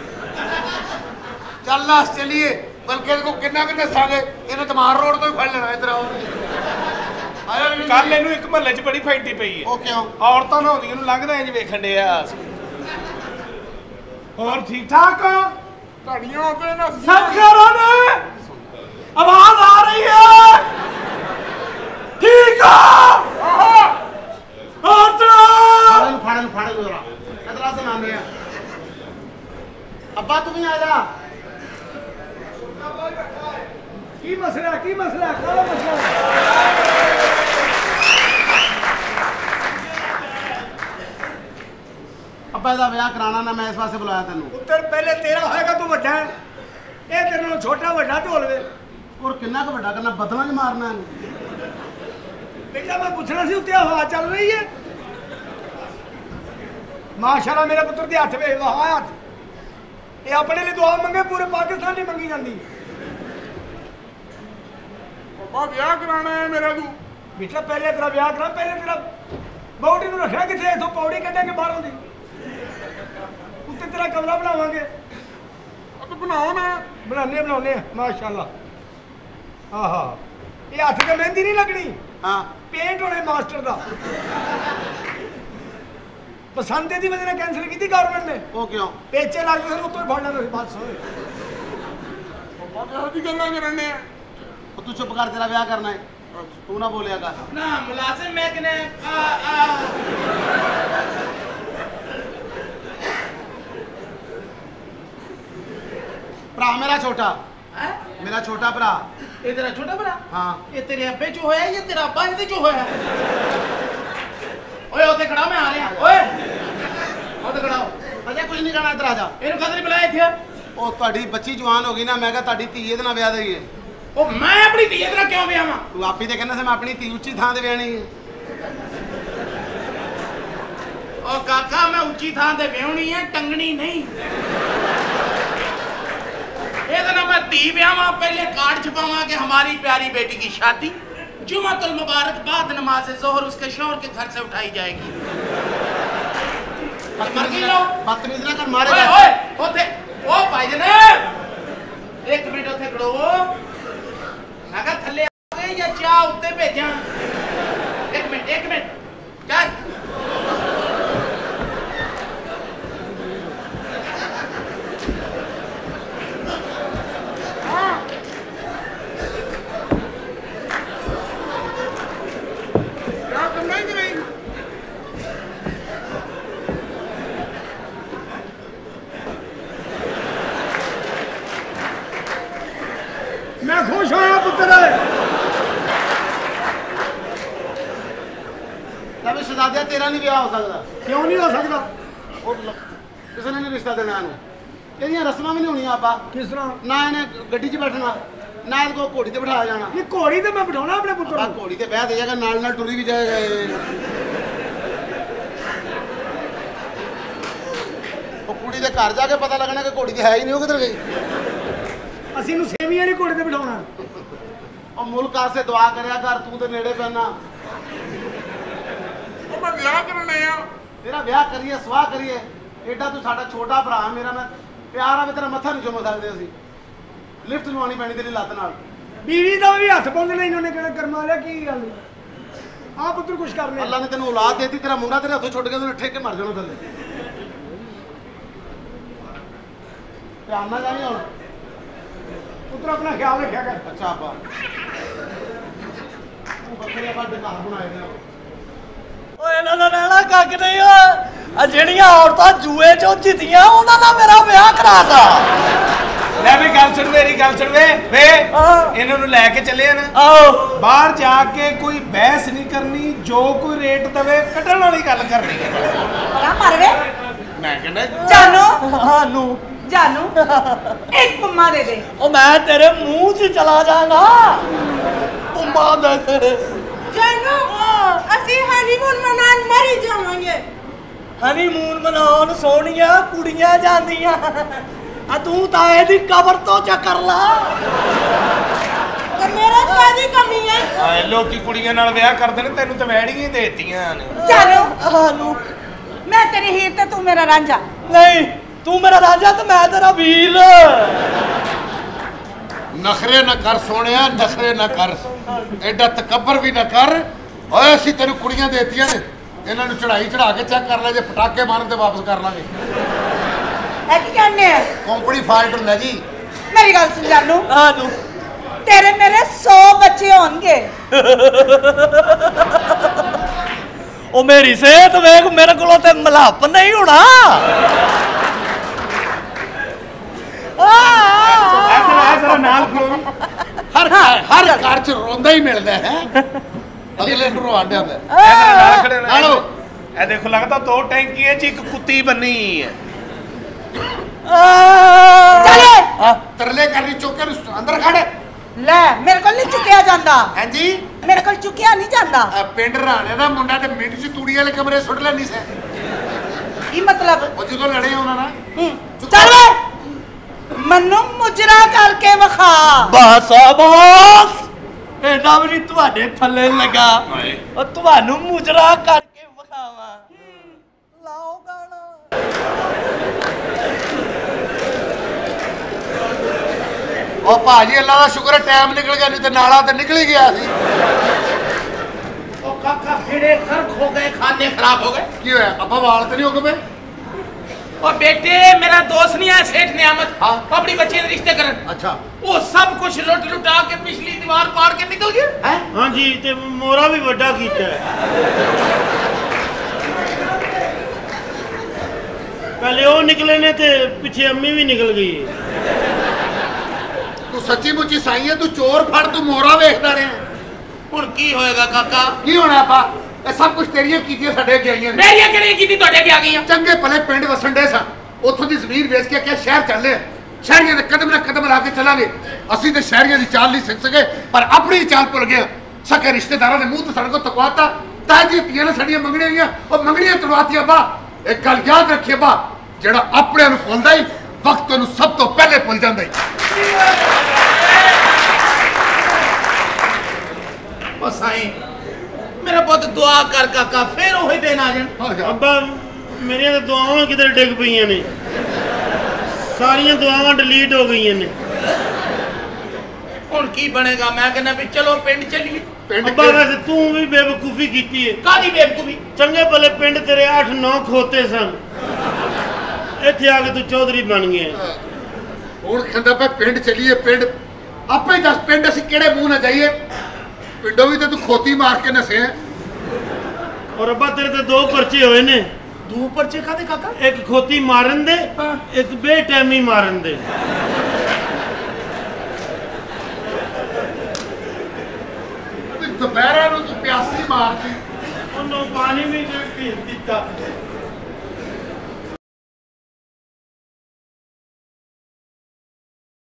चल लास चलिए बल्कि इसको किन्ना कि दसांगे इन्हें तमार रोड तो ही फड़ लेना इधर आओ ਕੱਲ ਇਹਨੂੰ ਇੱਕ ਮਹੱਲੇ 'ਚ ਬੜੀ ਫੈਂਟੀ ਪਈ ਹੈ ਉਹ ਕਿਉਂ ਔਰਤਾਂ ਨਹਾਉਂਦੀਆਂ ਨੂੰ ਲੰਘਦਾ ਇੰਜ ਵੇਖਣ ਡਿਆ ਹੋਰ ਠੀਕ ਠਾਕ ਹੋ ਘੜੀਆਂ ਤੇ ਨਾ सब खैरों ने आवाज आ रही है ठीक है और फाड़न जरा इधर से नाम लिया अब्बा तुम ही आ जा की मसला कौन मसला अब्बा ਇਹਦਾ ਵਿਆਹ ਕਰਾਣਾ ਨਾ ਮੈਂ ਇਸ ਵਾਸਤੇ ਬੁਲਾਇਆ ਤੈਨੂੰ ਉੱਤਰ ਪਹਿਲੇ ਤੇਰਾ ਹੋਏਗਾ ਤੂੰ ਵੱਡਾ ਹੈ ਇਹ ਤੇਰੇ ਨਾਲੋਂ ਛੋਟਾ ਵੱਡਾ ਢੋਲਵੇ ਔਰ ਕਿੰਨਾ ਕੁ ਵੱਡਾ ਕਰਨਾ ਬਦਲਾਂ 'ਚ ਮਾਰਨਾ ਇਹਨੂੰ बेटा मैं पूछना सी उत्ते हवा चल रही है माशाल्लाह मेरे पुत्र के हाथ वेखदा हाँ हाथ ये अपने लिए दुआ मंगे पूरे पाकिस्तान नहीं मंगी जाती पापा ब्याह कराना है मेरा तू बेटा पहले तेरा ब्याह करा पहले तेरा बॉडी ਨੂੰ ਰੱਖਣਾ ਕਿੱਥੇ ਇਥੋਂ ਪੌੜੀ ਕੱਢਾਂਗੇ ਬਾਹਰੋਂ ਦੀ ਉੱਤੇ ਤੇਰਾ ਕਮਰਾ ਬਣਾਵਾਂਗੇ अब बनाओ ना ਬਣਾਉਣੇ माशाल्लाह आहा ये हाथ ਤੇ ਮਹਿੰਦੀ नहीं लगनी हाँ पेंट होने मास्टर दा पसंद दी वजह कैंसिल की गवर्नमेंट ने। वो क्यों? पेचे लगते थे उत्तों ही फड़ना तुसीं बस होए। बाबा दी गल्लां करने आ। तू चुप कर, तेरा ब्याह करना है, तू ना बोलिया कर। ना मुलाजिम मैं कने भरा मेरा छोटा, मेरा छोटा भरा। ये तेरा छोटा भरा? हाँ। ये तेरे अब्बे चो होया या तेरा अब्बा इहदे चो होया? ओए उत्थे खड़ा, मैं आ रहा। ओए उत्थे खड़ा हो। अजय कुछ नहीं करना, इधर आ जा। ਇਹਨੂੰ ਕਦੋਂ ਬੁਲਾਇਆ ਇੱਥੇ? ਉਹ ਤੁਹਾਡੀ ਬੱਚੀ ਜਵਾਨ ਹੋ ਗਈ ਨਾ, ਮੈਂ ਕਿਹਾ ਤੁਹਾਡੀ ਧੀ ਇਹਦੇ ਨਾਲ ਵਿਆਹ ਦੇਈਏ। ਉਹ ਮੈਂ ਆਪਣੀ ਧੀ ਇਹਦੇ ਨਾਲ ਕਿਉਂ ਵਿਆਹਾਂ? ਤੂੰ ਆਪੀ ਤੇ ਕਹਿੰਦਾ ਸੀ ਮੈਂ ਆਪਣੀ ਧੀ ਉੱਚੀ ਥਾਂ ਤੇ ਵਿਆਹਣੀ ਹੈ। ਉਹ ਕਾਕਾ ਮੈਂ ਉੱਚੀ ਥਾਂ ਤੇ ਵਿਆਹਣੀ ਹੈ, ਟੰਗਣੀ ਨਹੀਂ। ਇਹਦੇ ਨਾਲ मैं धी ब्याह पहले कार्ड छपावा कि हमारी प्यारी बेटी की शादी जुमातुल मुबारक बाद नमाज जोहर उसके शौहर के घर से उठाई जाएगी। बदतमीज ना कर, मारे। ओए ओए ओथे ओ भाई जनाब एक मिनट ओथे खड़ो। मैं कहा थल्ले आ गए या चाह उत्ते भेजा? एक मिनट चल। मैं खुश होया पुत्र। तब शहजादिया तेरा नहीं ब्याह हो सकता। क्यों नहीं हो सकता? किसी ने नहीं रिश्ता देना इन्हू। ਇਹਦੀਆਂ ਰਸਮਾਂ ਵੀ ਨਹੀਂ ਹੋਣੀਆਂ ਆਪਾਂ। किस तरह? ਨਾ ਇਹਨੇ ਗੱਡੀ 'ਚ ਬੈਠਣਾ, ਨਾ ਇਹਦੇ ਕੋਲ ਘੋੜੀ ਤੇ ਬਿਠਾਇਆ ਜਾਣਾ। ये घोड़ी तो मैं बिठाना अपने पुत्र ਆ ਘੋੜੀ ਤੇ ਬਹਿ ਦੇ ਜਾਏਗਾ, ਨਾਲ ਨਾਲ ਟੁਰੀ ਵੀ ਜਾਏਗਾ ਇਹ। ਉਹ ਕੁੜੀ ਦੇ ਘਰ ਜਾ ਕੇ ਪਤਾ ਲੱਗਣਾ ਕਿ ਘੋੜੀ ਤੇ ਹੈ ਹੀ ਨਹੀਂ, ਉਹ ਕਿੱਧਰ ਗਈ। ਅਸੀਂ ਨੂੰ ਸੇਵੀਆਂ ਵਾਲੀ ਘੋੜੀ ਤੇ ਬਿਠਾਉਣਾ। ਉਹ ਮੁਲਕ ਆਸੇ ਦੁਆ ਕਰਿਆ ਕਰ, ਤੂੰ ਤੇ ਨੇੜੇ ਪੈਣਾ। ਉਹ ਮੈਂ ਵਿਆਹ ਕਰਨੇ ਆ। ਤੇਰਾ ਵਿਆਹ ਕਰੀਏ, ਸਵਾਹ ਕਰੀਏ। ਐਡਾ ਤੂੰ ਸਾਡਾ ਛੋਟਾ ਭਰਾ, ਮੇਰਾ ਮੈਂ ਪਿਆਰ ਆਵੇ ਤੇਰਾ ਮੱਥਾ ਨਹੀਂ ਚੁੰਮ ਸਕਦੇ ਅਸੀਂ। ਲਿਫਟ ਲਵਾਉਣੀ ਪੈਣੀ ਤੇਰੀ ਲੱਤ ਨਾਲ। बीवी का भी हथ पाउंदे ने इन्होंने कहना कर्मा लिया की गल आ पुत्र कुछ करने। अल्लाह ने तेन औलाद देती, तेरा मुंडा तेरे हथों छुट गया, तूने ठेके मर जाना थल्ले। ध्यान ना जानी हुण पुत्र अपना ख्याल रखा कर। अच्छा आपा तू बकरे बाटे घर बनाए दे। ਓਏ ਇਹਨਾਂ ਦਾ ਰਹਿਣਾ ਕੱਖ ਨਹੀਂ ਆ ਜਿਹੜੀਆਂ ਔਰਤਾਂ ਜੂਏ ਚੋਂ ਜਿੱਤੀਆਂ ਉਹਨਾਂ ਦਾ ਮੇਰਾ ਵਿਆਹ ਕਰਾਤਾ। ਲੈ ਵੀ ਗੱਲ ਸੁਣ, ਮੇਰੀ ਗੱਲ ਸੁਣ ਵੇ ਇਹਨਾਂ ਨੂੰ ਲੈ ਕੇ ਚੱਲੇ ਨਾ। ਆਓ ਬਾਹਰ ਜਾ ਕੇ ਕੋਈ ਬਹਿਸ ਨਹੀਂ ਕਰਨੀ, ਜੋ ਕੋਈ ਰੇਟ ਦਵੇ ਕੱਢਣ ਵਾਲੀ ਗੱਲ ਕਰਨੀ ਹੈ। ਬੜਾ ਮਰਵੇ ਮੈਂ ਕਹਿੰਦਾ ਜਾਨੂ ਸਾਨੂੰ ਜਾਨੂ ਇੱਕ ਪੰਮਾ ਦੇ ਦੇ। ਉਹ ਮੈਂ ਤੇਰੇ ਮੂੰਹ 'ਚ ਚਲਾ ਜਾਗਾ ਪੰਮਾ ਦੇ। ਜਾਨੂ ਅਸੀਂ ਹਨੀਮੂਨ ਮਨਾਉਣ ਮਰੀ ਜਾਵਾਂਗੇ। ਹਨੀਮੂਨ ਮਨਾਉਣ ਸੋਹਣੀਆਂ ਕੁੜੀਆਂ ਜਾਂਦੀਆਂ, ਆ ਤੂੰ ਤਾਂ ਇਹਦੀ ਕਬਰ ਤੋਂ ਚੱਕਰ ਲਾ। ਤੇ ਮੇਰੇ ਚ ਕਾਹਦੀ ਕਮੀ ਹੈ? ਆਏ ਲੋਕੀ ਕੁੜੀਆਂ ਨਾਲ ਵਿਆਹ ਕਰਦੇ ਨੇ, ਤੈਨੂੰ ਤਾਂ ਵੈੜੀਆਂ ਦੇਤੀਆਂ ਨੇ। ਜਾਨੂ ਸਾਨੂੰ ਮੈਂ ਤੇਰੀ ਹੀਰ ਤੇ ਤੂੰ ਮੇਰਾ ਰਾਂਝਾ। ਨਹੀਂ ਤੂੰ ਮੇਰਾ ਰਾਜਾ ਤੇ ਮੈਂ ਤੇਰਾ ਵੀਰ। नखरे न कर सोनिया, नखरे न कर, एडा तकबर भी न कर। ओए असी तेन कुड़ियां देतियां ने, इन्हां नूं चढ़ाई चढ़ा के चेक कर ले, जे पटाके मारन ते वापस कर लांगे। ਇਹ ਕੀ ਕਹਿੰਦੇ ਆ? कंपनी फाल्ट हुंदा जी। ਮੇਰੀ ਗੱਲ ਸੁਣ ਜਾਨੂ, ਸਾਨੂੰ ਤੇਰੇ ਮੇਰੇ 100 ਬੱਚੇ ਹੋਣਗੇ। ਉਹ ਮੇਰੀ ਸਿਹਤ ਵੇਖ, ਮੇਰੇ ਕੋਲੋਂ ਤੇ ਮਲਾਪ ਨਹੀਂ ਹੋਣਾ। हर घर च रोंदा ही मिलदा है, अगले नूं रोंदा है। हेलो ए देखो, लगता 2 टैंकियां च एक कुत्ती बनी है। चले तरले करनी, चौके अंदर खड़े। ਲੈ ਮੇਰੇ ਕੋਲ ਨਹੀਂ ਚੁੱਕਿਆ ਜਾਂਦਾ। हां जी ਮੇਰੇ ਕੋਲ ਚੁੱਕਿਆ ਨਹੀਂ ਜਾਂਦਾ। पिंड राणे दा मुंडा ते मिंट च तूड़ी वाले कमरे सुट लेनी से। ਕੀ ਮਤਲਬ? ਉਹ ਜਦੋਂ ਲੜੇ ਉਹਨਾਂ ਨਾਲ ਚੱਲ ਵੇ ਮੈਨੂੰ ਮੁਜਰਾ ਕਰਕੇ ਵਿਖਾ। ਬਸ ਬਸ ਇਹਦਾ ਵੀ ਨਹੀਂ ਤੁਹਾਡੇ ਥੱਲੇ ਲੱਗਾ। ਉਹ ਤੁਹਾਨੂੰ ਮੁਜਰਾ ਕਰਕੇ ਵਿਖਾਵਾਂ। ਲਾਓ ਗਾਣਾ। ਉਹ ਭਾਜੀ ਅੱਲਾ ਦਾ ਸ਼ੁਕਰ ਹੈ ਟਾਈਮ ਨਿਕਲ ਗਿਆ, ਨਹੀਂ ਤੇ ਨਾਲਾ ਤੇ ਨਿਕਲ ਹੀ ਗਿਆ ਸੀ। ਉਹ काका फिरे गर्क हो गए, खाने खराब हो गए। की होया अब्बा वाल तो नहीं हो गए? और बेटे मेरा दोस्त नहीं है सेठ नियामत, हाँ अपनी बच्ची के रिश्ते करन। अच्छा वो सब कुछ लुट लुटा के पिछली दीवार पाड़ के निकल गया है। हाँ जी ते मोरा भी बड़ा कीता है। पहले वो निकले ने ते पीछे अम्मी भी निकल गई है। तू सच्ची मुच्ची साई है, तू चोर फड़ तू मोरा वेखदा रहा। हुण की होएगा काका? की होना पा ਇਹ ਸਭ ਕੁਝ ਤੇਰੀਆਂ ਕੀਤੀਆਂ ਸਾਡੇ ਅੱਗੇ ਆਈਆਂ ਨੇ। ਮੇਰੀਆਂ ਕਿਹੜੀਆਂ ਕੀਤੀ ਤੁਹਾਡੇ ਅੱਗੇ ਆ ਗਈਆਂ? ਚੰਗੇ ਭਲੇ ਪਿੰਡ ਵਸਣ ਦੇ ਸਨ, ਉੱਥੋਂ ਦੀ ਜ਼ਮੀਨ ਵੇਚ ਕੇ ਕਿਹਾ ਸ਼ਹਿਰ ਚੱਲੇ, ਸ਼ਹਿਰੀਆਂ ਦੇ ਕਦਮ ਨਾਲ ਕਦਮ ਲਾ ਕੇ ਚੱਲਾਂਗੇ। ਅਸੀਂ ਤੇ ਸ਼ਹਿਰੀਆਂ ਦੀ ਚਾਲ ਨਹੀਂ ਸਿੱਖ ਸਕੇ, ਪਰ ਆਪਣੀ ਚਾਲ ਭੁੱਲ ਗਏ। ਸਕੇ ਰਿਸ਼ਤੇਦਾਰਾਂ ਦੇ ਮੂੰਹ ਤੋਂ ਸਾਡੇ ਕੋਲ ਤਕਵਾਤਾ, ਤਾਂ ਜੀ ਧੀਆਂ ਨੇ ਸਾਡੀਆਂ ਮੰਗਣੀਆਂ ਆਈਆਂ, ਉਹ ਮੰਗਣੀਆਂ ਤੜਵਾਤੀਆਂ। ਬਾ ਇੱਕ ਗੱਲ ਯਾਦ ਰੱਖੀਏ ਬਾ, ਜਿਹੜਾ ਆਪਣਿਆਂ ਨੂੰ ਭੁੱਲਦਾ ਹੀ ਵਕਤ ਉਹਨੂੰ ਸਭ ਤੋਂ ਪਹਿਲੇ ਭੁੱਲ ਜਾਂਦਾ ਹੀ। ਉਹ ਸਾਈਂ मेरा बहुत दुआ कर काका फिर वही दिन आ जाए। अब्बा मेरिया तो दुआवां किधर डिग पई ने, सारियां दुआवां डिलीट हो गई ने। हुण की बनेगा? मैं कहना भी चलो पिंड चलिए। अब्बा वैसे तू भी बेवकूफी कीती है। कादी बेवकूफी? चंगे भले पिंड तेरे 8-9 खोते सन, इत्थे आके तू चौधरी बन गया। हुण कहंदा पे पिंड चलिए, पिंड आपे दस पिंड असीं किहड़े मूंह नाल जाइए? पिंडों भी तो तू खोती मार के नसे है। और अब्बा तेरे तो 2 पर्चे हुए ने। 2 पर्चे कादे काका? एक खोती मारन दे, एक बेटैमी मारन दे। दोपहर तू प्यासी मारती, उन्होंने पानी भी भेज दिता।